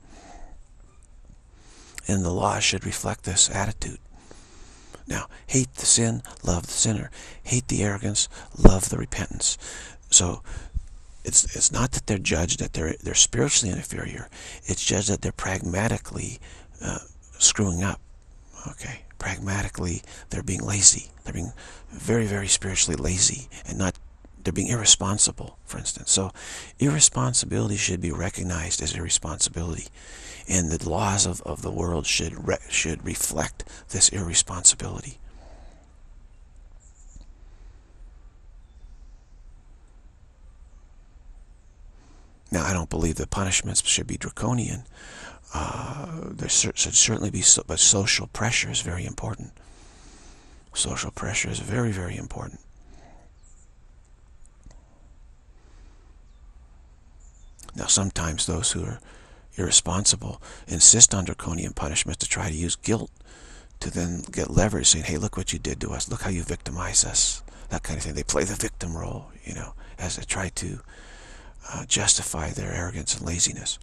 And the law should reflect this attitude. Now, hate the sin, love the sinner. Hate the arrogance, love the repentance. So, it's it's not that they're judged that they're they're spiritually inferior. It's judged that they're pragmatically uh, screwing up. Okay, pragmatically they're being lazy. They're being very very spiritually lazy, and not they're being irresponsible, for instance. So irresponsibility should be recognized as irresponsibility, and the laws of, of the world should re should reflect this irresponsibility. Now, I don't believe the punishments should be draconian. Uh, there should certainly be, so, but social pressure is very important. Social pressure is very, very important. Now, sometimes those who are irresponsible insist on draconian punishments to try to use guilt to then get leverage, saying, hey, look what you did to us. Look how you victimized us. That kind of thing. They play the victim role, you know, as they try to uh, justify their arrogance and laziness.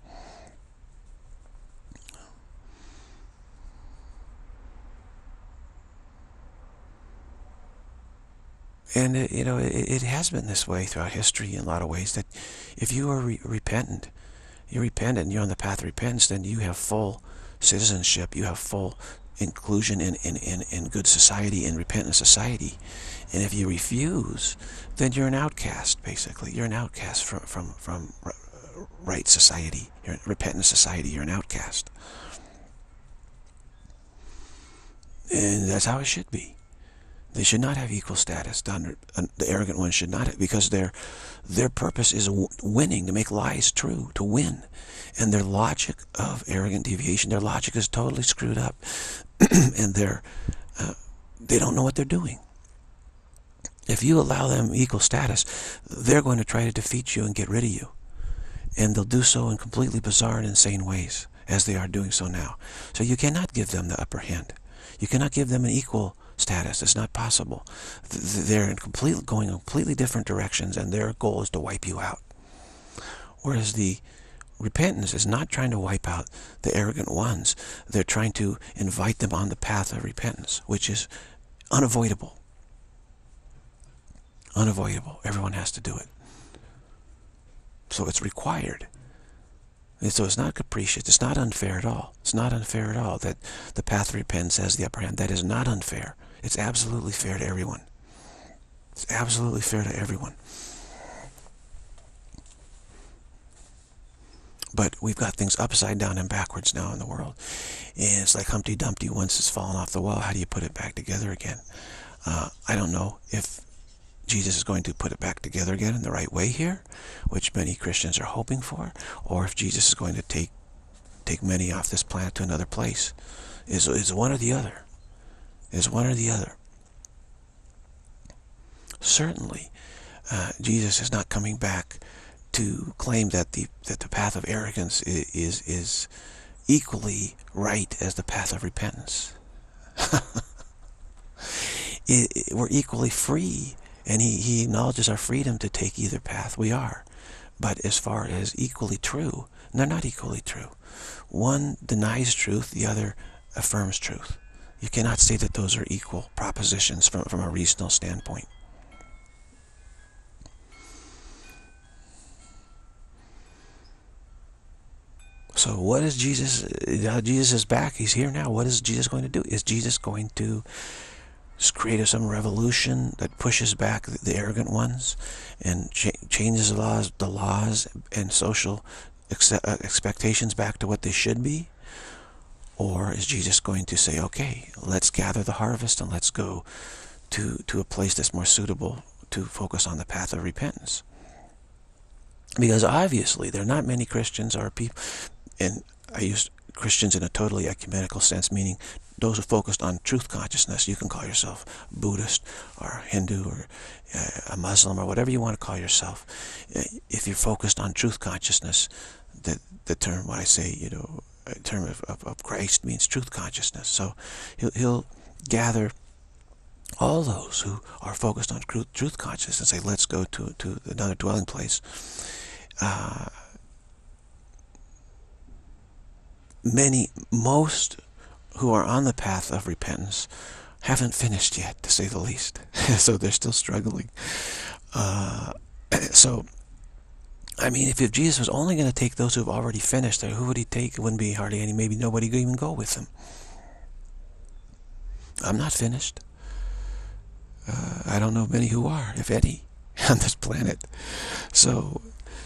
And, it, you know, it, it has been this way throughout history in a lot of ways, that if you are re repentant, you're repentant, and you're on the path of repentance, then you have full citizenship, you have full inclusion in, in, in, in good society, in repentant society. And if you refuse, then you're an outcast, basically. You're an outcast from, from, from right society. You're in repentant society, you're an outcast. And that's how it should be. They should not have equal status. The, the arrogant ones should not have, because their their purpose is winning, to make lies true, to win. And their logic of arrogant deviation, their logic is totally screwed up. And they're, uh, they don't know what they're doing. If you allow them equal status, they're going to try to defeat you and get rid of you. And they'll do so in completely bizarre and insane ways, as they are doing so now. So you cannot give them the upper hand. You cannot give them an equal status. It's not possible. They're in complete, going in completely different directions, and their goal is to wipe you out. Whereas the repentance is not trying to wipe out the arrogant ones. They're trying to invite them on the path of repentance, which is unavoidable. Unavoidable. Everyone has to do it. So it's required. And so it's not capricious. It's not unfair at all. It's not unfair at all that the path of repentance has the upper hand. That is not unfair. It's absolutely fair to everyone. It's absolutely fair to everyone. But we've got things upside down and backwards now in the world. And it's like Humpty Dumpty. Once it's fallen off the wall, how do you put it back together again? Uh, I don't know if Jesus is going to put it back together again in the right way here, which many Christians are hoping for, or if Jesus is going to take take many off this planet to another place. Is is one or the other. Is one or the other. Certainly, uh, Jesus is not coming back to claim that the that the path of arrogance is is, is equally right as the path of repentance. it, it, we're equally free. And he, he acknowledges our freedom to take either path. We are. But as far as equally true, they're not equally true. One denies truth, the other affirms truth. You cannot say that those are equal propositions from, from a reasonable standpoint. So what is Jesus, uh, Jesus is back, he's here now. What is Jesus going to do? Is Jesus going to create some revolution that pushes back the arrogant ones and ch changes the laws, the laws and social ex uh, expectations back to what they should be? Or is Jesus going to say, okay, let's gather the harvest and let's go to, to a place that's more suitable to focus on the path of repentance? Because obviously there are not many Christians or people, and I use Christians in a totally ecumenical sense, meaning those who focused on truth consciousness. You can call yourself Buddhist or Hindu or uh, a Muslim or whatever you want to call yourself. If you're focused on truth consciousness, the, the term, what I say, you know, a term of, of, of Christ means truth consciousness. So he'll, he'll gather all those who are focused on truth, truth consciousness and say, let's go to, to another dwelling place. Uh, many, most who are on the path of repentance haven't finished yet, to say the least. So they're still struggling. Uh, so I mean, if, if Jesus was only going to take those who have already finished, who would he take? It wouldn't be hardly any, maybe nobody could even go with him. I'm not finished. Uh, I don't know many who are, if any, on this planet. So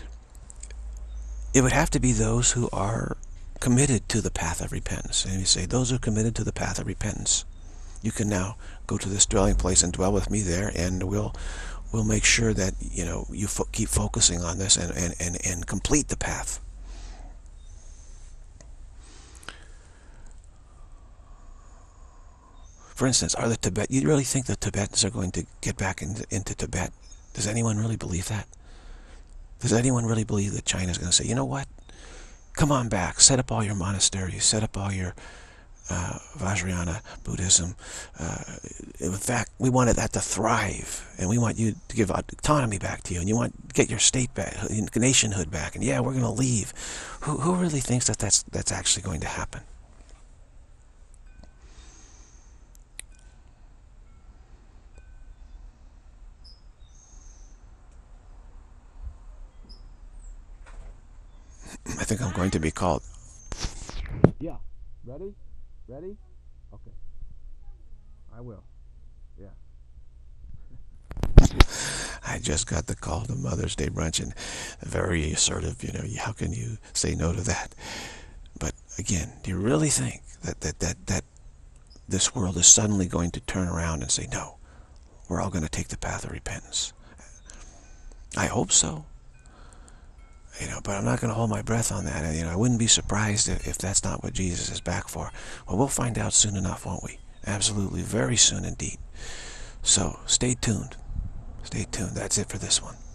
it would have to be those who are committed to the path of repentance. And you say, those who are committed to the path of repentance, you can now go to this dwelling place and dwell with me there, and we'll we'll make sure that, you know, you fo keep focusing on this and, and, and, and complete the path. For instance, are the Tibet, you really think the Tibetans are going to get back into, into Tibet? Does anyone really believe that? Does anyone really believe that China's going to say, you know what? Come on back, set up all your monasteries, set up all your uh, Vajrayana Buddhism. Uh, in fact, we wanted that to thrive, and we want you to give autonomy back to you, and you want to get your state back, nationhood back, and yeah, we're going to leave. Who, who really thinks that that's, that's actually going to happen? I think I'm going to be called. Yeah. Ready? Ready? Okay. I will. Yeah. I just got the call to Mother's Day brunch, and very assertive, you know, how can you say no to that? But again, do you really think that, that, that, that this world is suddenly going to turn around and say, no, we're all going to take the path of repentance? I hope so. You know, but I'm not going to hold my breath on that. And, you know, I wouldn't be surprised if, if that's not what Jesus is back for. Well, we'll find out soon enough, won't we? Absolutely, very soon indeed. So, stay tuned. Stay tuned. That's it for this one.